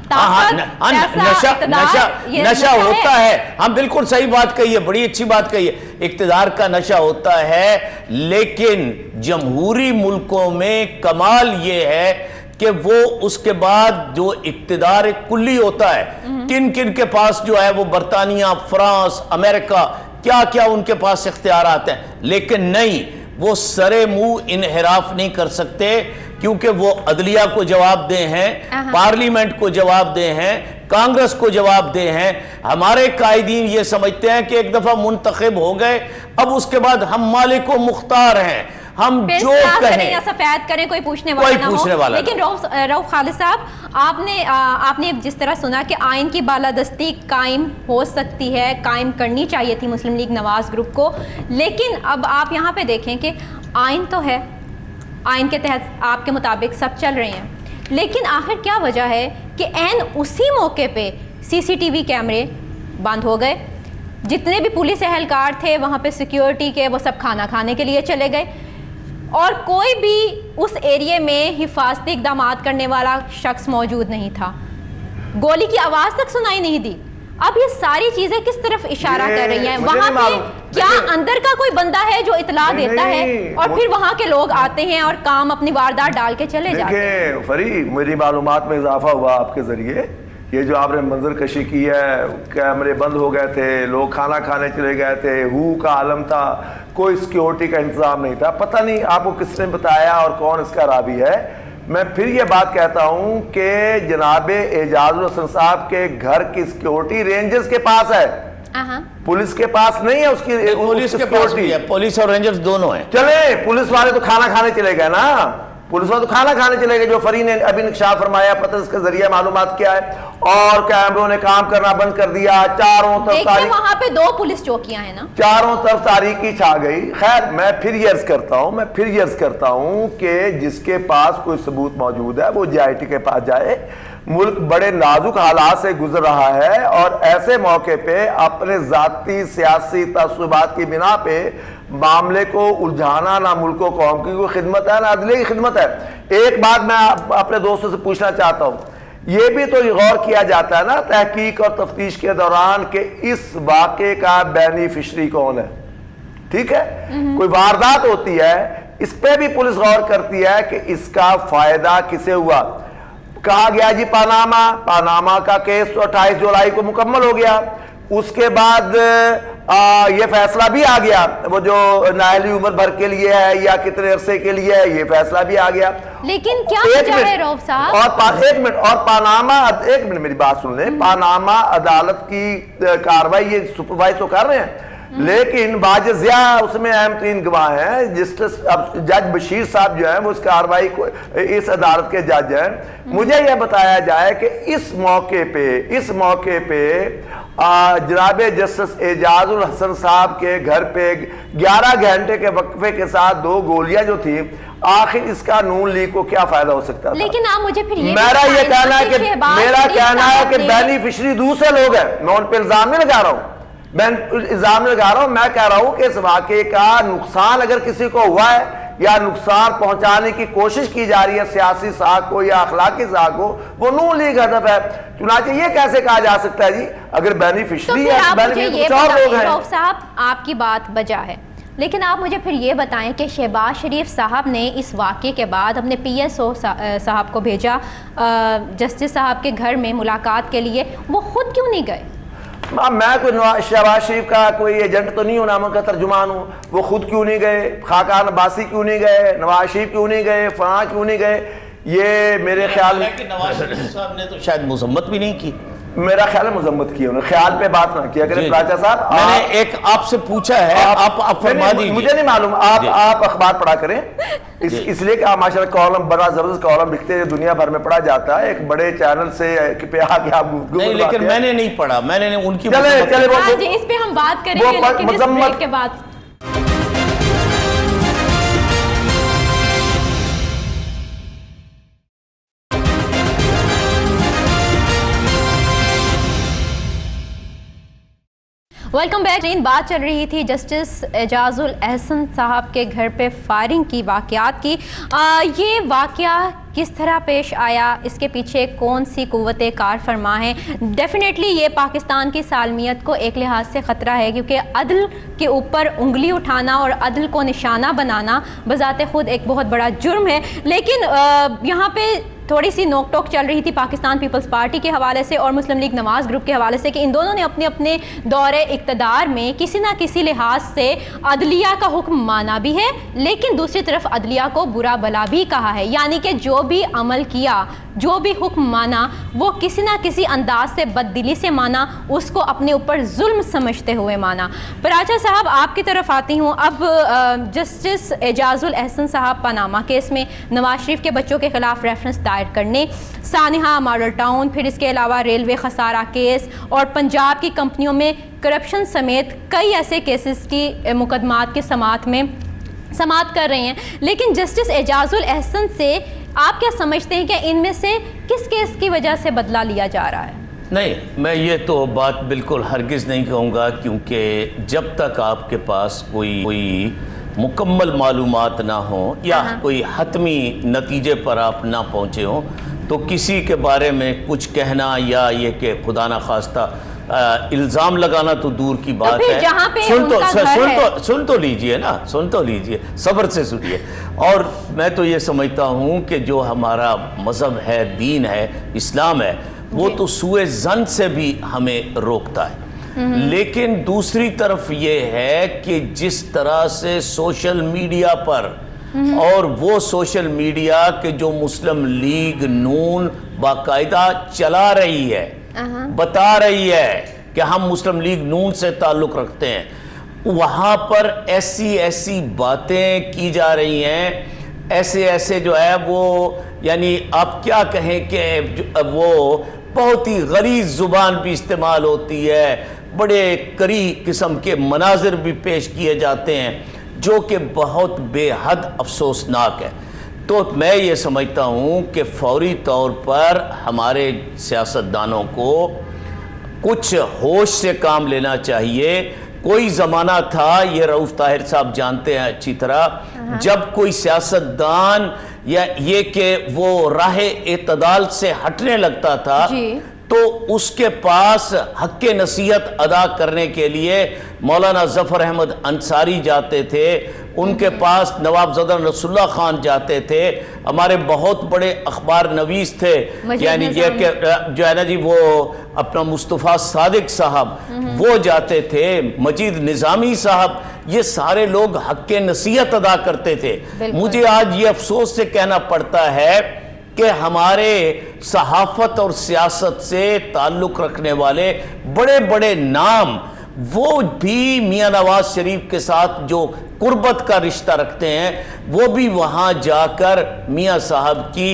نشہ ہوتا ہے. ہاں بالکل صحیح بات کہی ہے, بڑی اچھی بات کہی ہے, اقتدار کا نشہ ہوتا ہے. لیکن جمہوری ملکوں میں کمال یہ ہے کہ وہ اس کے بعد جو اقتدار کلی ہوتا ہے, کن کن کے پاس جو ہے وہ برطانیہ, فرانس, امریکہ, کیا کیا ان کے پاس اختیارات ہیں. لیکن نہیں, وہ سرے منہ انحراف نہیں کر سکتے, کیونکہ وہ عدلیہ کو جواب دے ہیں, پارلیمنٹ کو جواب دے ہیں, کانگریس کو جواب دے ہیں. ہمارے قائدین یہ سمجھتے ہیں کہ ایک دفعہ منتخب ہو گئے, اب اس کے بعد ہم مالک و مختار ہیں, ہم جو کہیں یا سفید کریں, کوئی پوچھنے والا نہ ہو. لیکن رؤف خالد صاحب, آپ نے جس طرح سنا کہ آئین کی بالادستی قائم ہو سکتی ہے, قائم کرنی چاہیے تھی مسلم لیگ نواز گروپ کو, لیکن اب آپ یہاں پہ دیکھیں کہ آئین تو ہے, آئین کے تحت آپ کے مطابق سب چل رہے ہیں, لیکن آخر کیا وجہ ہے کہ عین اسی موقع پہ CCTV کیمرے بند ہو گئے, جتنے بھی پولیس اہلکار تھے وہاں پہ سیکیورٹی کے, وہ سب کھانا کھانے کے لیے چلے گئے, اور کوئی بھی اس ایریے میں حفاظتی اقدامات کرنے والا شخص موجود نہیں تھا, گولی کی آواز تک سنائی نہیں دی. اب یہ ساری چیزیں کس طرف اشارہ کر رہی ہیں؟ وہاں پہ کیا اندر کا کوئی بندہ ہے جو اطلاع دیتا ہے اور پھر وہاں کے لوگ آتے ہیں اور کام اپنی واردات ڈال کے چلے جاتے ہیں؟ فری, میری معلومات میں اضافہ ہوا آپ کے ذریعے. یہ جو آپ نے منظر کشی کی ہے, کیمرے بند ہو گئے تھے, لوگ کھانا کھانے چلے گئے تھے, ہو کا عالم تھا, کوئی سیکیورٹی کا انتظام نہیں تھا. پتہ نہیں آپ کو کس نے بتایا اور کون اس کا راوی ہے. میں پھر یہ بات کہتا ہوں کہ جناب اعجاز الحسن صاحب کے گھر کی سیکیورٹی رینجرز کے پاس ہے. पुलिस के पास नहीं है उसकी, पुलिस के पास भी है, पुलिस और रेंजर्स दोनों हैं। चले पुलिस वाले तो खाना खाने चले गए ना, पुलिस वाले तो खाना खाने चले गए, जो फरी ने अभी इंकशाफ फरमाया, पता इसका जरिया मालूमात क्या है, और कैमरों ने काम करना बंद कर दिया, चारों तरफ वहां पे 2 पुलिस चौकियां हैं ना, चारों तरफ तारीकी छा गई। खैर मैं फिर ये अर्ज करता हूं कि जिसके पास कोई सबूत मौजूद है वो JIT के पास जाए। मुल्क बड़े नाजुक हालात से गुजर रहा है और ऐसे मौके पे अपने जाती सियासी तस्सुबात की बिना पे मामले को उलझाना ना मुल्क व कौम की कोई खिदमत है ना अदले की खिदमत है। एक बात मैं अपने दोस्तों से पूछना चाहता हूँ, ये भी तो गौर किया जाता है ना तहकीक और तफ्तीश के दौरान कि इस वाक़े का बेनिफिशरी कौन है, ठीक है, कोई वारदात होती है इस पे भी पुलिस गौर करती है कि इसका फायदा किसे हुआ। कहा गया जी पानामा का केस तो 28 जुलाई को मुकम्मल हो गया, उसके बाद ये फैसला भी आ गया, वो जो नायली उम्र भर के लिए है या कितने अरसे के लिए है, ये फैसला भी आ गया। लेकिन क्या वजह है रऊफ साहब? और एक मिनट मेरी बात सुन ले, पानामा अदालत की कार्रवाई ये सुपरवाइज तो कर रहे हैं, लेकिन बाजिया उसमें अहम 3 गवाह हैं। जज बशीर साहब जो हैं वो इस कार्रवाई को, इस अदालत के जज हैं। मुझे यह बताया जाए कि इस मौके पे जनाब जस्टिस एजाजुल हसन साहब के घर पे 11 घंटे के वक्फे के साथ 2 गोलियां जो थी, आखिर इसका नून लीग को क्या फायदा हो सकता था? लेकिन आप मुझे फिर मेरा कहना है कि बेनिफिशरी दूसरे लोग हैं, मैं उन पर इल्जाम नहीं लगा रहा हूं, मैं कह रहा हूं कि इस वाक़े का नुकसान अगर किसी को हुआ है या नुकसान पहुंचाने की कोशिश की जा रही है सियासी साख को या अखलाकी साख को, वो नून लीग हदफ है। चुनांचे ये कैसे कहा जा सकता है जी अगर बेनिफिशरी है, बेनिफिशरी कुछ और लोग हैं। साहब आपकी बात बजा है, लेकिन आप मुझे फिर ये बताएं कि शहबाज शरीफ साहब ने इस वाक़े के बाद अपने PSO साहब को भेजा जस्टिस साहब के घर में मुलाकात के लिए, वो खुद क्यों नहीं गए? मैं कोई शहबाज शरीफ का कोई एजेंट तो नहीं हूँ, नाम का तर्जुमान हूँ। वो खुद क्यों नहीं गए, खाकान अब्बासी क्यों नहीं गए, नवाज शरीफ क्यों नहीं गए, फलां क्यों नहीं गए, ये मेरे ख्याल में नवाज शरीफ साहब ने तो शायद मजम्मत भी नहीं की। मेरा ख्याल है मजम्मत की, उन्होंने ख्याल पे बात ना किया। अगर राजा साहब मैंने एक आपसे पूछा है, आप फरमा दीजिए। मुझे नहीं मालूम, आप अखबार पढ़ा करें, इसलिए कि आप माशाल्लाह कॉलम बड़ा जबरदस्त कॉलम लिखते हैं, दुनिया भर में पढ़ा जाता है, एक बड़े चैनल से पे आके आप नहीं, लेकिन मैंने नहीं पढ़ा, मैंने उनकी चले इस पे हम बात करेंगे मजम्मत के बाद। Welcome back. बात चल रही थी जस्टिस एजाजुल एहसन साहब के घर पे फायरिंग की वाक़यात की। ये वाक़या किस तरह पेश आया, इसके पीछे कौन सी कुव्वतें कार फरमा है? डेफिनेटली ये पाकिस्तान की सालमियत को एक लिहाज से ख़तरा है, क्योंकि अदल के ऊपर उंगली उठाना और अदल को निशाना बनाना बज़ाते ख़ुद एक बहुत बड़ा जुर्म है। लेकिन यहाँ पे थोड़ी सी नोक टोक चल रही थी पाकिस्तान पीपल्स पार्टी के हवाले से और मुस्लिम लीग नवाज ग्रुप के हवाले से कि इन दोनों ने अपने अपने दौरे इक़्तिदार में किसी ना किसी लिहाज से अदलिया का हुक्म माना भी है, लेकिन दूसरी तरफ अदलिया को बुरा भला भी कहा है। यानी कि जो भी अमल किया, जो भी हुक्म माना, वो किसी ना किसी अंदाज से बददिली से माना, उसको अपने ऊपर जुल्म समझते हुए माना। पराचा साहब आपकी तरफ आती हूँ। अब जस्टिस एजाजुल एहसन साहब पनामा केस में नवाज शरीफ के बच्चों के खिलाफ रेफरेंस दायर करने, सानिहा मॉडल टाउन, फिर इसके अलावा रेलवे खसारा केस और पंजाब की कंपनियों में करप्शन समेत कई ऐसे केसेस की मुकदमात के समाअत कर रहे हैं। लेकिन जस्टिस एजाजुल एहसन से आप क्या समझते हैं कि इनमें से किस केस की वजह से बदला लिया जा रहा है? नहीं, मैं ये तो बात बिल्कुल हरगिज़ नहीं कहूँगा, क्योंकि जब तक आपके पास कोई मुकम्मल मालूमात ना हो या कोई हतमी नतीजे पर आप ना पहुँचे हों, तो किसी के बारे में कुछ कहना या ये कि खुदा ना खास्ता इल्ज़ाम लगाना तो दूर की बात है। सुन तो लीजिए ना, सब्र से सुनिए। और मैं तो ये समझता हूँ कि जो हमारा मज़हब है, दीन है, इस्लाम है, वो तो सूए ज़न से भी हमें रोकता है। लेकिन दूसरी तरफ ये है कि जिस तरह से सोशल मीडिया पर और वो सोशल मीडिया के जो मुस्लिम लीग नून बाकायदा चला रही है, बता रही है کہ ہم مسلم لیگ نون سے تعلق رکھتے ہیں، وہاں پر ایسی باتیں کی جا رہی ہیں، ایسے جو ہے وہ یعنی آپ کیا کہیں کہ وہ بہت ہی غلیظ زبان بھی استعمال ہوتی ہے، بڑے کری قسم کے مناظر بھی پیش کیے جاتے ہیں جو کہ بہت بے حد افسوسناک ہے۔ تو میں یہ سمجھتا ہوں کہ فوری طور پر ہمارے سیاستدانوں کو کچھ ہوش سے کام لینا چاہیے۔ کوئی زمانہ تھا، یہ رؤوف طاہر صاحب جانتے ہیں اچھی طرح، جب کوئی سیاستدان یا یہ کہ وہ راہ اعتدال سے ہٹنے لگتا تھا تو اس کے پاس حق نصیحت ادا کرنے کے لیے مولانا ظفر احمد انصاری جاتے تھے، ان کے پاس نواب زدہ رسول اللہ خان جاتے تھے، ہمارے بہت بڑے اخبار نویس تھے، یعنی یہ کہ جو ہے نا جی وہ اپنا مصطفیٰ صادق صاحب وہ جاتے تھے، مجید نظامی صاحب، یہ سارے لوگ حق نصیحت ادا کرتے تھے۔ مجھے آج یہ افسوس سے کہنا پڑتا ہے کہ ہمارے صحافت اور سیاست سے تعلق رکھنے والے بڑے بڑے نام وہ بھی میاں نواز شریف کے ساتھ جو قربت کا رشتہ رکھتے ہیں وہ بھی وہاں جا کر میاں صاحب کی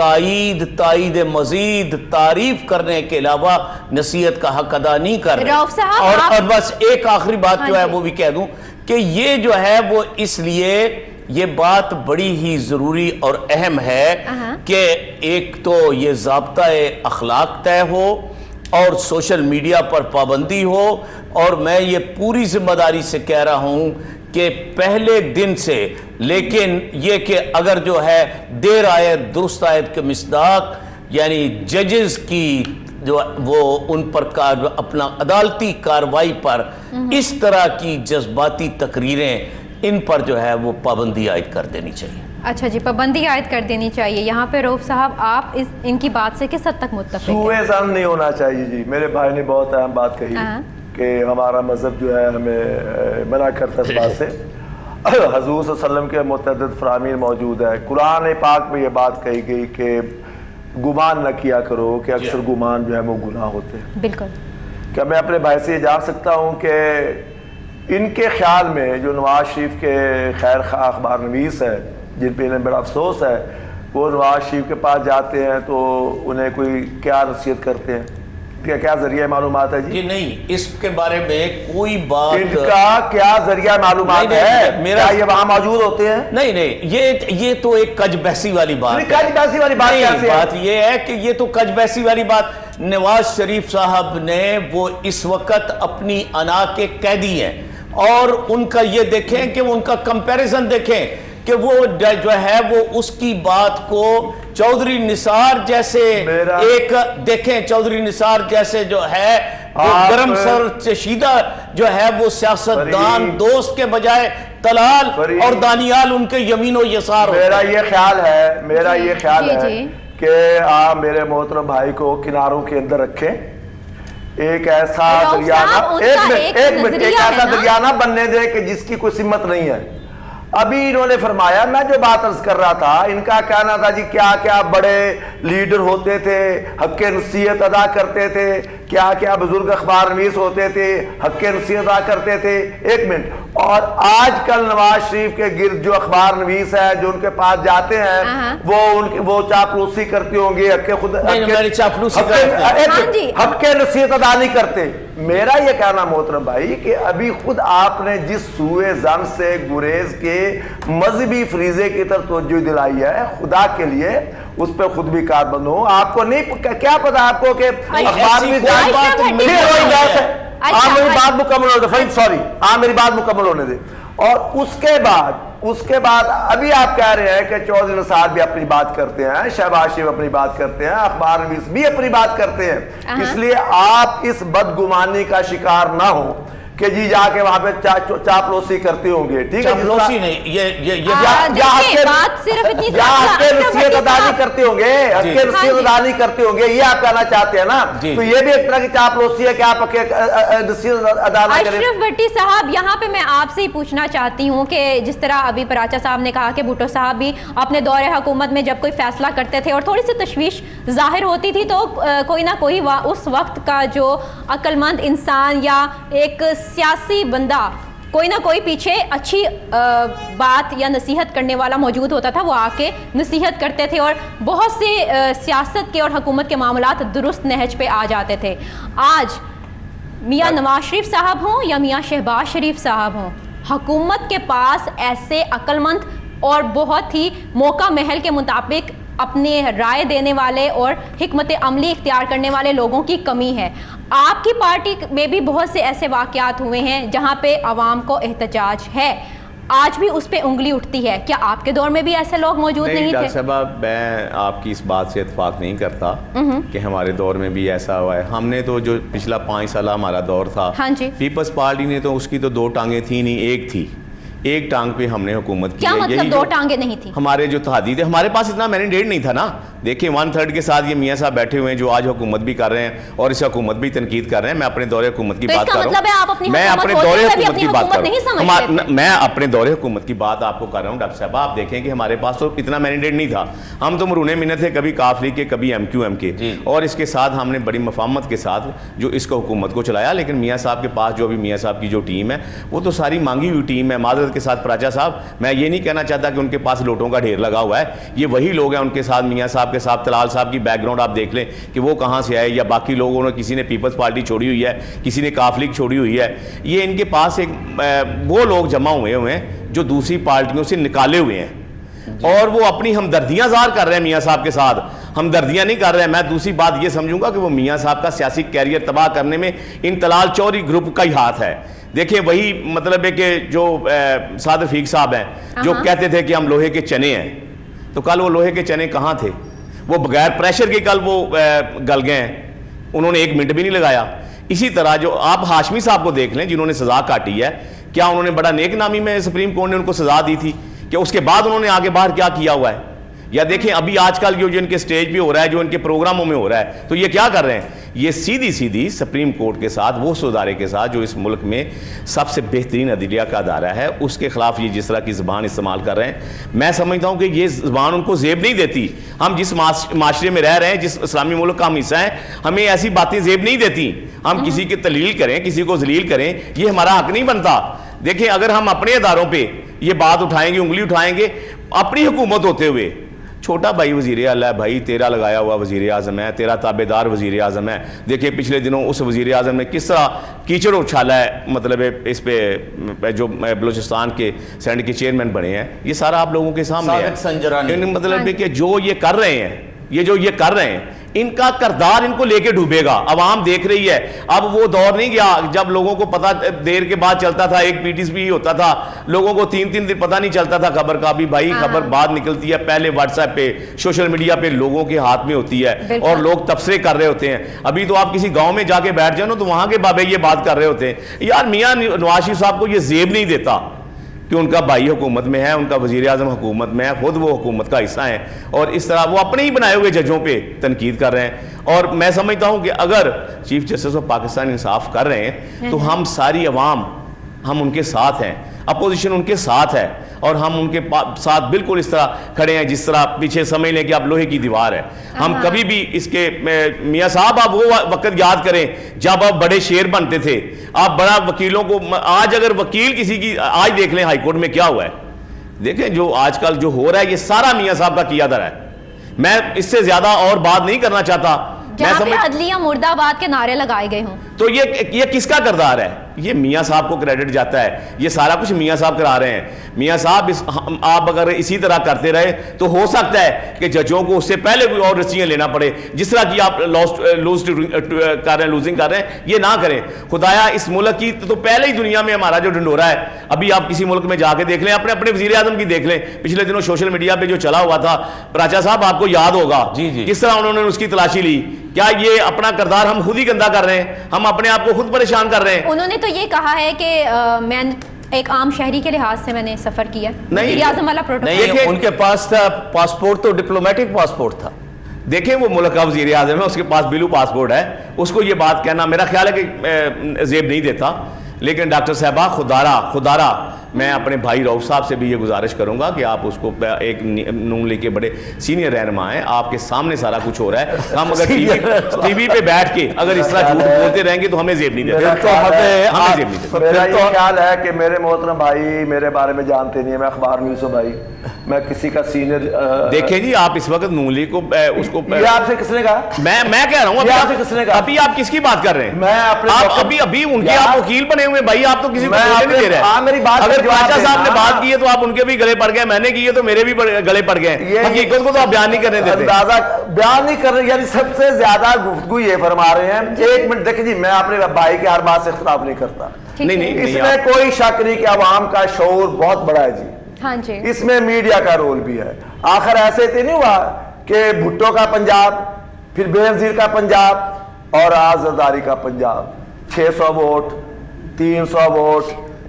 تائید مزید تعریف کرنے کے علاوہ نصیحت کا حق ادا نہیں کر رہے۔ اور بس ایک آخری بات جو ہے وہ بھی کہہ دوں کہ یہ جو ہے وہ اس لیے یہ بات بڑی ہی ضروری اور اہم ہے کہ ایک تو یہ ضابطہ اخلاق طے ہو اور سوشل میڈیا پر پابندی ہو، اور میں یہ پوری ذمہ داری سے کہہ رہا ہوں کہ پہلے دن سے، لیکن یہ کہ اگر جو ہے دیر آیت درست آیت کے مصداق، یعنی ججز کی جو وہ ان پر اپنا عدالتی کاروائی پر اس طرح کی جذباتی تقریریں ان پر جو ہے وہ پابندی عائد کر دینی چاہیے۔ اچھا جی، پابندی عائد کر دینی چاہیے۔ یہاں پہ رؤوف صاحب آپ ان کی بات سے کس حد تک متفق ہیں؟ سوء ظن نہیں ہونا چاہیے جی۔ میرے بھائی نے بہت اہم بات کہی کہ ہمارا مذہب جو ہے ہمیں منع کرتا اس بات سے۔ حضور صلی اللہ علیہ وسلم کے متعدد فرامین موجود ہے، قرآن پاک میں یہ بات کہی گئی کہ گمان نہ کیا کرو کہ اکثر گمان جو ہے وہ گناہ ہوتے ہیں۔ بالکل۔ کیا میں اپنے بھائی سے یہ جان سکتا ہوں کہ ان کے خیال میں جو نواز شریف کے خیر خواہ اخبار نویس ہے جن پہ انہیں بڑا افسوس ہے، وہ نواز شریف کے پاس جاتے ہیں تو انہیں کوئی کیا نصیحت کرتے ہیں؟ کیا ذریعہ معلومات ہے جی؟ نہیں، اس کے بارے میں کوئی بات، ان کا کیا ذریعہ معلومات ہے؟ کیا یہ وہاں موجود ہوتے ہیں؟ نہیں، یہ تو ایک کج بحثی والی بات ہے۔ کج بحثی والی بات کیسے ہے؟ بات یہ ہے کہ یہ تو کج بحثی والی بات، نواز شریف صاحب نے وہ اس وقت اپنی انا کے قیدی ہیں، اور ان کا یہ دیکھیں کہ ان کا کمپیریزن دیکھیں کہ وہ جو ہے وہ اس کی بات کو چودھری نثار جیسے ایک دیکھیں، چودھری نثار جیسے جو ہے وہ گرم سر چشیدہ جو ہے وہ سیاستدان دوست کے بجائے تلال اور دانیال ان کے یمین و یسار۔ میرا یہ خیال ہے کہ آپ میرے محترم بھائی کو کناروں کے اندر رکھیں، ایک ایسا دریا نہ بننے دے کہ جس کی کوئی سمت نہیں ہے۔ ابھی انہوں نے فرمایا، میں جو بات عرض کر رہا تھا، ان کا کہنا تھا جی کیا کیا بڑے لیڈر ہوتے تھے، حق نصیحت ادا کرتے تھے، کیا کیا بزرگ اخبار نویس ہوتے تھے، حق نصیحت ادا کرتے تھے۔ ایک منٹ، اور آج کل نواز شریف کے گرد جو اخبار نویس ہے جو ان کے پاس جاتے ہیں وہ چاپلوسی کرتے ہوں گے، حق نصیحت ادا نہیں کرتے۔ میرا یہ کہنا محترم بھائی کہ ابھی خود آپ نے جس سوء ظن سے گریز کے مذہبی فریضے کی طرف توجہ دلائی ہے، خدا کے لیے اس پہ خود بھی کاربند ہو۔ آپ کو نہیں کیا پتا آپ کو کہ اخبار میں میری بات مکمل ہونے دے، سوری میری بات مکمل ہونے دے۔ اور اس کے بعد ابھی آپ کہہ رہے ہیں کہ چودھری نثار بھی اپنی بات کرتے ہیں، شہباز شریف اپنی بات کرتے ہیں، اخبار نویس بھی اپنی بات کرتے ہیں، اس لیے آپ اس بدگمانی کا شکار نہ ہو کہ جی جا کے وہاں پہ چاپلوسی کرتے ہوں گے. ٹھیک ہے, چاپلوسی نہیں, یہ نصیحت ادا نہیں کرتے ہوں گے, نصیحت ادا نہیں کرتے ہوں گے, یہ آپ کہنا چاہتے ہیں نا. تو یہ بھی ایک طرح کی چاپلوسی ہے کہ آپ نصیحت ادا نہ کریں. اشرف بھٹی صاحب, یہاں پہ میں آپ سے ہی پوچھنا چاہتی ہوں کہ جس طرح ابھی پراچا صاحب نے کہا کہ بھٹو صاحب بھی اپنے دور حکومت میں جب کوئی فیصلہ کرتے تھے اور تھوڑی سی تشویش ظاہر ہوتی تھی تو کوئی نہ کوئی اس وقت کا جو عقل مند انسان یا ایک سیاسی بندہ کوئی نہ کوئی پیچھے اچھی بات یا نصیحت کرنے والا موجود ہوتا تھا, وہ آ کے نصیحت کرتے تھے اور بہت سے سیاست کے اور حکومت کے معاملات درست نہج پہ آ جاتے تھے. آج میاں نواز شریف صاحب ہوں یا میاں شہباز شریف صاحب ہوں, حکومت کے پاس ایسے عقل مند اور بہت ہی موقع محل کے مطابق اپنے رائے دینے والے اور حکمت عملی اختیار کرنے والے لوگوں کی کمی ہے. آپ کی پارٹی میں بھی بہت سے ایسے واقعات ہوئے ہیں جہاں پہ عوام کو احتجاج ہے, آج بھی اس پہ انگلی اٹھتی ہے. کیا آپ کے دور میں بھی ایسے لوگ موجود نہیں تھے؟ ڈاکٹر صاحب, میں آپ کی اس بات سے اتفاق نہیں کرتا کہ ہمارے دور میں بھی ایسا ہوا ہے. ہم نے تو جو پچھلا 5 سالہ ہمارا دور تھا, پیپلز پارٹی نے تو اس کی تو 2 ٹانگیں تھیں نہیں, ایک تھی. ایک ٹانگ پہ ہم نے حکومت کی. کیا مطلب 2 ٹانگیں نہیں تھی؟ ہمارے جو تحادی تھے, ہمارے پاس اتنا مینڈیٹ نہیں تھا نا. دیکھیں 1/3 کے ساتھ یہ میاں صاحب بیٹھے ہوئے ہیں جو آج حکومت بھی کر رہے ہیں اور اس حکومت بھی تنقید کر رہے ہیں. میں اپنے دور حکومت کی بات کر رہا ہوں, میں اپنے دور حکومت کی بات کر رہا ہوں, میں اپنے دور حکومت کی بات آپ کو کر رہا ہوں. ڈاکٹر صاحب آپ دیکھیں کہ ہمارے پاس تو اتنا مینڈیٹ نہیں تھا. ہم تو مرہون منت تھے, کبھی کاف لیگ کے, کبھی MQM کے, اور اس کے ساتھ ہم نے بڑی مفاہمت کے ساتھ جو اس کو حکومت کو چلایا. لیکن میاں صاحب کے پاس جو ابھی میاں صاحب کی جو ٹیم ہے وہ تو ساری مانگی ہوئی ٹیم ہے. معذرت کے ساتھ پراچا صاحب, میں یہ نہیں کہنا چاہتا کہ ان کے پاس لوٹوں کا ڈھیر لگا ہوا ہے. یہ وہی لوگ ہیں ان کے ساتھ, میاں صاحب کے ساتھ طلال صاحب کی بیک گراؤنڈ آپ دیکھ لیں کہ وہ کہاں سے آئے, یا باقی لوگوں نے, کسی نے پیپلز پارٹی چھوڑی ہوئی ہے, کسی نے کاف لیگ چھوڑی ہوئی ہے. یہ ان کے پاس ایک وہ لوگ جمع ہوئے ہیں جو دوسری پارٹیوں سے نکالے ہوئے ہیں اور وہ اپنی ہمدردیاں ظاہر کر رہے ہیں میاں صاحب کے ساتھ. ہمدردیاں نہیں کر رہے ہیں. میں دوسری بات یہ سمجھوں گا کہ وہ میاں صاحب کا سیاسی کیریئر تباہ کرنے میں ان طلال چوری گروپ کا ہی ہاتھ ہے. دیکھیں وہی مطلب ہے کہ جو سعد رفیق صاحب ہیں جو کہتے تھے کہ ہم لوہے کے چنے ہیں, تو کل وہ لوہے کے چنے کہاں تھے؟ وہ بغیر پریشر کے کل وہ گل گئے ہیں, انہوں نے 1 منٹ بھی نہیں لگایا. اسی طرح جو آپ ہاشمی صاحب کو دیکھ لیں جنہوں نے سزا کاٹی ہے, کیا انہوں نے بڑا نیک نامی میں سپریم کورٹ نے ان کو سزا دی تھی کہ اس کے بعد انہوں نے آگے باہر کیا کیا ہوا ہے؟ یا دیکھیں ابھی آج کل جو ان کے سٹیج پہ ہو رہا ہے, جو ان کے پروگراموں میں ہو رہا ہے, تو یہ کیا کر رہے ہیں؟ یہ سیدھی سپریم کورٹ کے ساتھ, وہ ادارے کے ساتھ جو اس ملک میں سب سے بہترین عدلیہ کا ادارہ ہے, اس کے خلاف یہ جس طرح کی زبان استعمال کر رہے ہیں, میں سمجھتا ہوں کہ یہ زبان ان کو زیب نہیں دیتی. ہم جس معاشرے میں رہ رہے ہیں, جس اسلامی ملک کا ہم حصہ ہیں, ہمیں ایسی باتیں زیب نہیں دیتی. ہم کسی کی تلیل کریں, کسی کو ذلیل کریں, یہ ہمارا حق نہیں بنتا. دیکھیں اگر ہم اپنے اداروں پہ یہ بات اٹھائیں گے, انگلی اٹھائیں گے, اپنی حکومت ہوتے ہوئے, چھوٹا بھائی وزیر اعلیٰ ہے بھائی, تیرا لگایا ہوا وزیر اعظم ہے, تیرا تابع دار وزیر اعظم ہے. دیکھیں پچھلے دنوں اس وزیر اعظم نے کس طرح کیچڑ اچھالا ہے, مطلب اس پہ جو بلوچستان کے سینٹ کے چیئرمین بنے ہیں, یہ سارا آپ لوگوں کے سامنے ہے. مطلب کہ جو یہ کر رہے ہیں, یہ کر رہے ہیں, ان کا کردار ان کو لے کے ڈوبے گا. عوام دیکھ رہی ہے. اب وہ دور نہیں گیا جب لوگوں کو پتہ دیر کے بعد چلتا تھا, ایک PTC بھی ہوتا تھا, لوگوں کو 3 دن پتہ نہیں چلتا تھا خبر کا. بھی بھائی خبر بعد نکلتی ہے, پہلے واٹس ایپ پہ, سوشل میڈیا پہ لوگوں کے ہاتھ میں ہوتی ہے اور لوگ تبصرے کر رہے ہوتے ہیں. ابھی تو آپ کسی گاؤں میں جا کے بیٹھ جائیں نا, تو وہاں کے بابے یہ بات کر رہے ہوتے ہیں. یار میاں نواز شریف صاحب کو یہ زیب نہیں دیتا کہ ان کا بھائی حکومت میں ہے, ان کا وزیر اعظم حکومت میں ہے, خود وہ حکومت کا حصہ ہیں, اور اس طرح وہ اپنے ہی بنائے ہوئے ججوں پہ تنقید کر رہے ہیں. اور میں سمجھتا ہوں کہ اگر چیف جسٹس آف پاکستان انصاف کر رہے ہیں تو ہم ساری عوام, ہم ان کے ساتھ ہیں, اپوزیشن ان کے ساتھ ہے, اور ہم ان کے ساتھ بالکل اس طرح کھڑے ہیں جس طرح پیچھے سمجھ لیں کہ آپ لوہے کی دیوار ہے. ہم کبھی بھی اس کے, میاں صاحب آپ وہ وقت یاد کریں جب آپ بڑے شیر بنتے تھے, آپ بڑا وکیلوں کو, آج اگر وکیل کسی کی, آج دیکھ لیں ہائی کورٹ میں کیا ہوا ہے, دیکھیں جو آج کل جو ہو رہا ہے یہ سارا میاں صاحب کا کیا در ہے. میں اس سے زیادہ اور بات نہیں کرنا چاہتا. جہاں پہ عدلیہ مرد آباد کے نعرے لگائے گئے ہوں, تو یہ کس کا کردار ہے؟ یہ میاں صاحب کو کریڈٹ جاتا ہے. یہ سارا کچھ میاں صاحب کرا رہے ہیں. میاں صاحب آپ اگر اسی طرح کرتے رہے تو ہو سکتا ہے کہ ججوں کو اس سے پہلے کوئی اور رسیاں لینا پڑے, جس طرح کی آپ لوزنگ کر رہے ہیں, یہ نہ کریں. خدایا اس ملک کی تو پہلے ہی دنیا میں ہمارا جو ڈنڈورا ہے, ابھی آپ کسی ملک میں جا کے دیکھ لیں, اپنے وزیر اعظم کی دیکھ لیں, پچھلے دنوں سوشل میڈیا پہ جو چلا ہوا تھا, پراچا صاحب آپ کو یاد ہوگا کس طرح انہوں نے اس کی تلاشی لی کیا یہ اپنا کردار ہم خود ہی گندا کر رہے ہیں؟ ہم اپنے آپ کو خود پریشان کر رہے ہیں. انہوں نے تو یہ کہا ہے کہ میں ایک عام شہری کے لحاظ سے میں نے سفر کیا. نہیں, ان کے پاس تھا پاسپورٹ تو ڈپلومیٹک پاسپورٹ تھا. دیکھیں وہ ملک کا وزیر اعظم ہے, اس کے پاس بلو پاسپورٹ ہے, اس کو یہ بات کہنا میرا خیال ہے کہ زیب نہیں دیتا. لیکن ڈاکٹر صاحبہ خدارہ میں اپنے بھائی رؤف صاحب سے بھی یہ گزارش کروں گا کہ آپ اس کو, ایک نون لیگ کے بڑے سینئر رہنما ہیں, آپ کے سامنے سارا کچھ ہو رہا ہے. ہم اگر ٹی وی پہ بیٹھ کے اگر اس طرح جھوٹ بولتے رہیں گے تو ہمیں زیب نہیں دیتے. میرا یہ خیال ہے کہ میرے محترم بھائی میرے بارے میں جانتے نہیں ہیں, میں اخبار نیوز ہوں بھائی, میں کسی کا سینئر. دیکھیں جی آپ اس وقت نون لیگ کو اس کو یہ آپ سے کس نے کہا؟ میں کہہ رہا ہوں ابھی آپ کس کی بات کر رہے ہیں؟ میں ابھی ان کے آپ وکیل بنے ہوئے بھائی, آپ تو کسی کو بولنے نہیں دے رہے. اگر خواجہ صاحب نے بات کی ہے تو آپ ان کے بھی گلے پڑ گئے, میں نے کی ہے تو میرے بھی گلے پڑ گئے. حقیقت کو تو آپ بیان نہیں کرنے دیتے. بیان نہیں کر رہے, یعنی سب سے زیادہ گفتگو یہ فرما رہے ہیں. ایک منٹ دیکھیں جی, میں اپنے بھائی کے ہر بات سے اختلاف نہیں کرتا, اس میں کوئی شک نہیں کہ عوام کا شعور بہت بڑا ہے جی. ہاں جی, اس میں میڈیا کا رول بھی ہے. آخر ایسے تو نہیں ہوا کہ بھٹو کا پنجاب, پھر بے نظیر کا پنجاب اور آج زرداری کا پنجاب, 600 ووٹ 300 ووٹ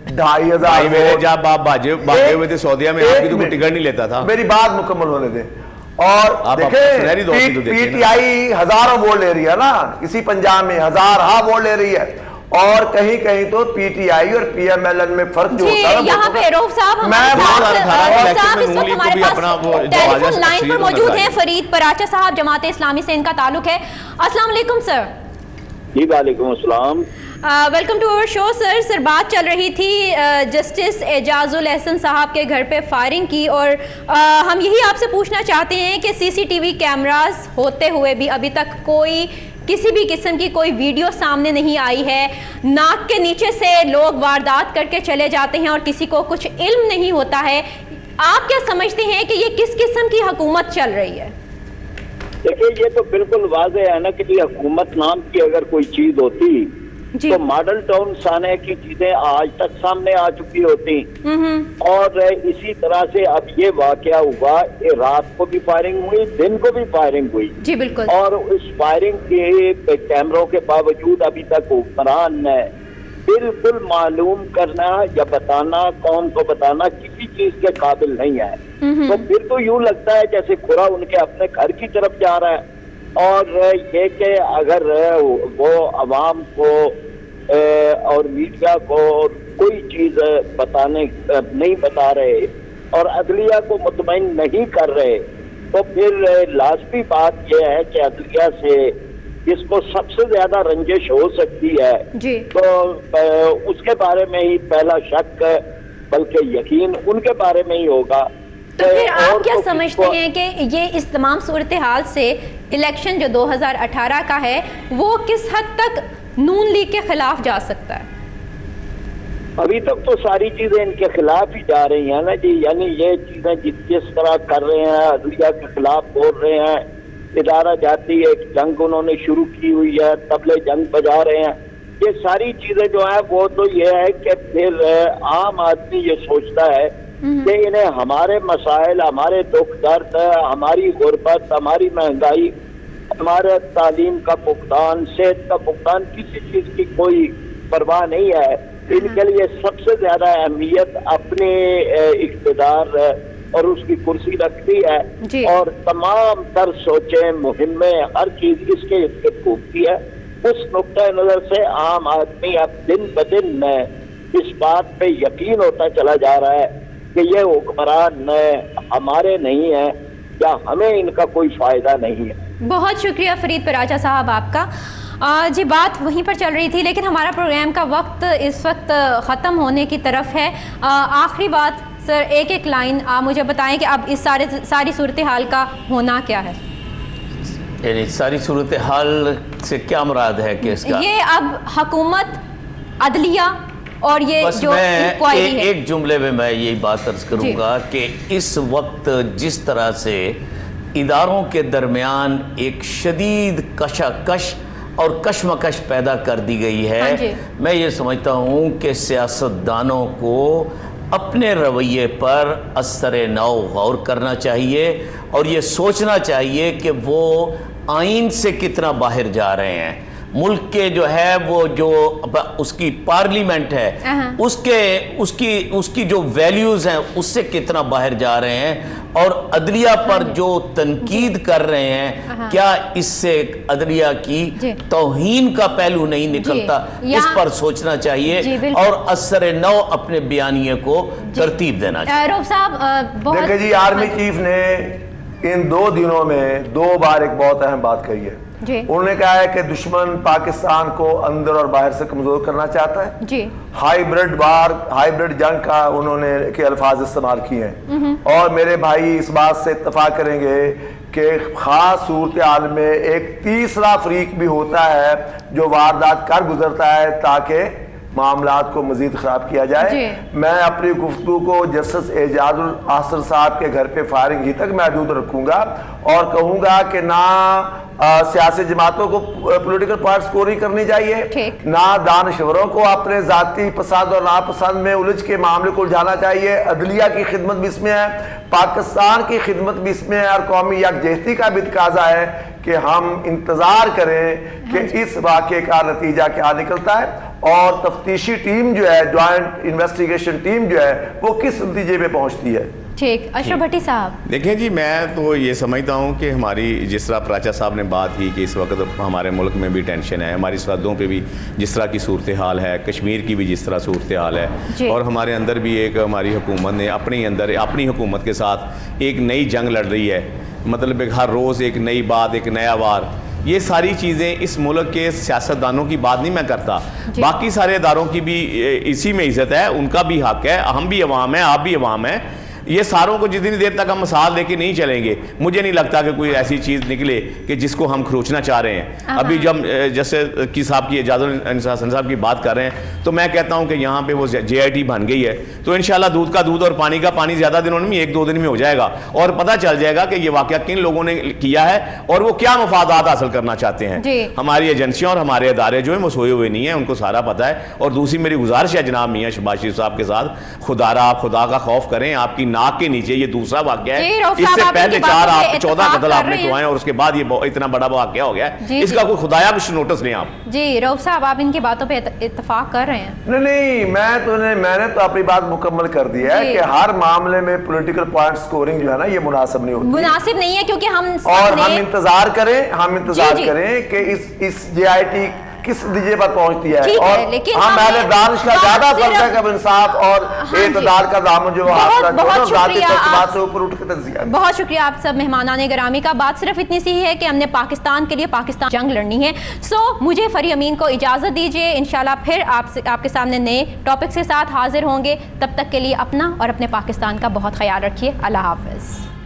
2500 جب آپ باگے ہوئے تھے سعودیہ میں, آپ کی تو کوئی ٹکٹ نہیں لیتا تھا. میری بات مکمل ہونے دیں. اور دیکھیں پی ٹی آئی ہزاروں ووٹ لے رہی ہے نا, اسی پنجاب میں ہزاروں ووٹ لے رہی ہے, اور کہیں کہیں تو پی ٹی آئی اور پی ایم ایل این میں فرق جو ہوتا ہے. یہاں پہ رؤف صاحب اس وقت ہمارے پاس ٹیلی فون لائن پر موجود ہیں. فرید پراچا صاحب جماعت اسلامی سے ان کا تعلق ہے. السلام علیکم سر. جی وعلیکم السلام. Welcome to our show sir. Sir بات چل رہی تھی جسٹس اعجاز الاحسن صاحب کے گھر پہ فائرنگ کی, اور ہم یہی آپ سے پوچھنا چاہتے ہیں کہ سی سی ٹی وی کیمراز ہوتے ہوئے بھی ابھی تک کوئی کسی بھی قسم کی کوئی ویڈیو سامنے نہیں آئی ہے. ناک کے نیچے سے لوگ واردات کر کے چلے جاتے ہیں اور کسی کو کچھ علم نہیں ہوتا ہے. آپ کیا سمجھتے ہیں کہ یہ کس قسم کی حکومت چل رہی ہے؟ دیکھیں یہ تو بالکل واضح ہے نا کہ یہ حکومت نام کی اگر کوئی چیز ہوتی تو ماڈل ٹاؤن سانے کی چیزیں آج تک سامنے آ چکی ہوتی. اور اسی طرح سے اب یہ واقعہ ہوا کہ رات کو بھی فائرنگ ہوئی, دن کو بھی فائرنگ ہوئی. جی بالکل. اور اس فائرنگ کے کیمروں کے باوجود ابھی تک حکمران نے بالکل معلوم کرنا یا بتانا, قوم کو بتانا کسی چیز کے قابل نہیں ہے. تو پھر تو یوں لگتا ہے جیسے کھرا ان کے اپنے گھر کی طرف جا رہا ہے. اور یہ کہ اگر وہ عوام کو اور میڈیا کو کوئی چیز نہیں بتا رہے اور عدلیہ کو مطمئن نہیں کر رہے, تو پھر لازمی بات یہ ہے کہ عدلیہ سے جس کو سب سے زیادہ رنجش ہو سکتی ہے تو اس کے بارے میں ہی پہلا شک بلکہ یقین ان کے بارے میں ہی ہوگا. تو پھر آپ کیا سمجھتے ہیں کہ یہ اس تمام صورتحال سے الیکشن جو 2018 کا ہے وہ کس حد تک نون لیگ کے خلاف جا سکتا ہے؟ ابھی تک تو ساری چیزیں ان کے خلاف ہی جا رہی ہیں نا جی. یعنی یہ چیزیں جس طرح کر رہے ہیں, عدلیہ کے خلاف بول رہے ہیں, ادارہ جاتی ایک جنگ انہوں نے شروع کی ہوئی ہے, تبلے جنگ بجا رہے ہیں. یہ ساری چیزیں جو ہیں وہ تو یہ ہے کہ پھر عام آدمی یہ سوچتا ہے کہ انہیں ہمارے مسائل, ہمارے دکھ درد, ہماری غربت, ہماری مہنگائی, ہمارے تعلیم کا فقدان, صحت کا فقدان, کسی چیز کی کوئی پرواہ نہیں ہے. ان کے لیے سب سے زیادہ اہمیت اپنے اقتدار اور اس کی کرسی رکھتی ہے, اور تمام تر سوچیں, مہمیں, ہر چیز اس کے پھونکتی ہے. اس نقطۂ نظر سے عام آدمی اب دن بدن اس بات پہ یقین ہوتا چلا جا رہا ہے کہ یہ حکمران ہمارے نہیں ہیں یا ہمیں ان کا کوئی فائدہ نہیں ہے. بہت شکریہ فرید پراچا صاحب آپ کا. جی بات وہیں پر چل رہی تھی لیکن ہمارا پروگرام کا وقت اس وقت ختم ہونے کی طرف ہے. آخری بات سر, ایک لائن آپ مجھے بتائیں کہ اب اس ساری صورتحال کا ہونا کیا ہے؟ یعنی ساری صورتحال سے کیا مراد ہے کہ اس کا یہ اب حکومت, عدلیہ اور یہ جو انکوائری ہے. ایک جملے میں میں یہی بات عرض کروں گا کہ اس وقت جس طرح سے اداروں کے درمیان ایک شدید کشاکش اور کشمکش پیدا کر دی گئی ہے, میں یہ سمجھتا ہوں کہ سیاستدانوں کو اپنے رویے پر اثر نو غور کرنا چاہیے اور یہ سوچنا چاہیے کہ وہ آئین سے کتنا باہر جا رہے ہیں، ملک کے جو ہے وہ جو اس کی پارلیمنٹ ہے اس کی جو ویلیوز ہیں اس سے کتنا باہر جا رہے ہیں، اور عدلیہ پر جو تنقید کر رہے ہیں کیا اس سے عدلیہ کی توہین کا پہلو نہیں نکلتا؟ اس پر سوچنا چاہیے اور اثر نو اپنے بیانیے کو ترتیب دینا چاہیے۔ روف صاحب دیکھیں جی، آرمی چیف نے ان 2 دنوں میں 2 بار ایک بہت اہم بات کہی ہے۔ انہوں نے کہا ہے کہ دشمن پاکستان کو اندر اور باہر سے کمزور کرنا چاہتا ہے، ہائیبرڈ جنگ کا انہوں نے کے الفاظ استعمال کیے ہیں، اور میرے بھائی اس بات سے اتفاق کریں گے کہ خاص صورتحال میں ایک تیسرا فریق بھی ہوتا ہے جو واردات کر گزرتا ہے تاکہ معاملات کو مزید خراب کیا جائے۔ میں اپنی گفتگو کو جسٹس اعجاز الاحسن صاحب کے گھر پہ فائرنگ ہی تک محدود رکھوں گا، اور کہوں گا کہ نہ سیاسی جماعتوں کو پولیٹیکل پوائنٹ سکورنگ کرنی چاہیے، نہ دانشوروں کو اپنے ذاتی پسند اور ناپسند میں الجھ کے معاملے کو الجھانا چاہیے۔ عدلیہ کی خدمت بھی اس میں ہے، پاکستان کی خدمت بھی اس میں ہے، اور قومی یکجہتی کا بھی تقاضا ہے کہ ہم انتظار کریں کہ اس واقعے کا نتیجہ کیا نکلتا ہے، اور تفتیشی ٹیم جو ہے، جوائنٹ انویسٹیگیشن ٹیم جو ہے، وہ کس نتیجے پہ پہنچتی ہے۔ ٹھیک، اشرف بھٹی صاحب دیکھیں جی، میں تو یہ سمجھتا ہوں کہ ہماری جس طرح پراچا صاحب نے بات کی کہ اس وقت ہمارے ملک میں بھی ٹینشن ہے، ہماری سرحدوں پہ بھی جس طرح کی صورتحال ہے، کشمیر کی بھی جس طرح صورتحال ہے، اور ہمارے اندر بھی ایک ہماری حکومت نے اپنی حکومت کے ساتھ ایک نئی جنگ لڑ رہی ہے، مطلب ہر روز ایک نئی بات، ایک نیا وار۔ یہ ساری چیزیں اس ملک کے سیاستدانوں کی بات نہیں میں کرتا، باقی سارے اداروں کی بھی اسی میں عزت ہے، ان کا بھی حق ہے، ہم بھی عوام ہیں، آپ بھی عوام ہیں۔ یہ ساروں کو جتنی دیر تک ہم مثال دے کے نہیں چلیں گے، مجھے نہیں لگتا کہ کوئی ایسی چیز نکلے کہ جس کو ہم کھروچنا چاہ رہے ہیں۔ ابھی جب جیسے کی صاحب کی اعجاز الاحسن صاحب کی بات کر رہے ہیں، تو میں کہتا ہوں کہ یہاں پہ وہ JIT بن گئی ہے، تو انشاءاللہ دودھ کا دودھ اور پانی کا پانی زیادہ دنوں میں 1-2 دن میں ہو جائے گا، اور پتہ چل جائے گا کہ یہ واقعہ کن لوگوں نے کیا ہے اور وہ کیا مفادات حاصل کرنا چاہتے ہیں۔ ہماری ایجنسیاں اور ہمارے ادارے جو ہیں وہ سوئے ہوئے نہیں ہیں، ان کو سارا پتہ ہے۔ اور دوسری میری گزارش ہے جناب میاں شہباز شریف صاحب کے ساتھ، آپ خدا کا خوف کریں، آپ کی ناک کے نیچے یہ دوسرا واقعہ ہے، اس سے پہلے 14 قتل آپ نے کروائے اور اس کے بعد یہ اتنا بڑا واقعہ ہو گیا ہے، اس کا کوئی خدایا کچھ نوٹس نہیں آپ۔ جی روف صاحب، آپ ان کی باتوں پہ اتفاق کر رہے ہیں؟ نہیں، میں نے تو اپنی بات مکمل کر دی ہے کہ ہر معاملے میں پولیٹیکل پوائنٹ سکورنگ جو ہے نا، یہ مناسب نہیں ہوتی، مناسب نہیں ہے، کیونکہ ہم انتظار کریں کہ اس JIT کس نتیجے پر پہنچتی ہے، اور ہم اہل دانش کا زیادہ فرض ہے کہ انصاف اور اعتدال کا دامن جو حاصل ہے، ذاتی تجربات سے اوپر اٹھ کے تجزیہ۔ بہت شکریہ آپ سب مہمانان گرامی کا۔ بات صرف اتنی سی ہے کہ ہم نے پاکستان کے لیے پاکستان جنگ لڑنی ہے۔ مجھے فری امین کو اجازت دیجیے، انشاءاللہ پھر آپ کے سامنے نئے ٹاپکس کے ساتھ حاضر ہوں گے۔ تب تک کے لیے اپنا اور اپنے پاکستان کا بہت خیال رکھیے۔ اللہ حافظ۔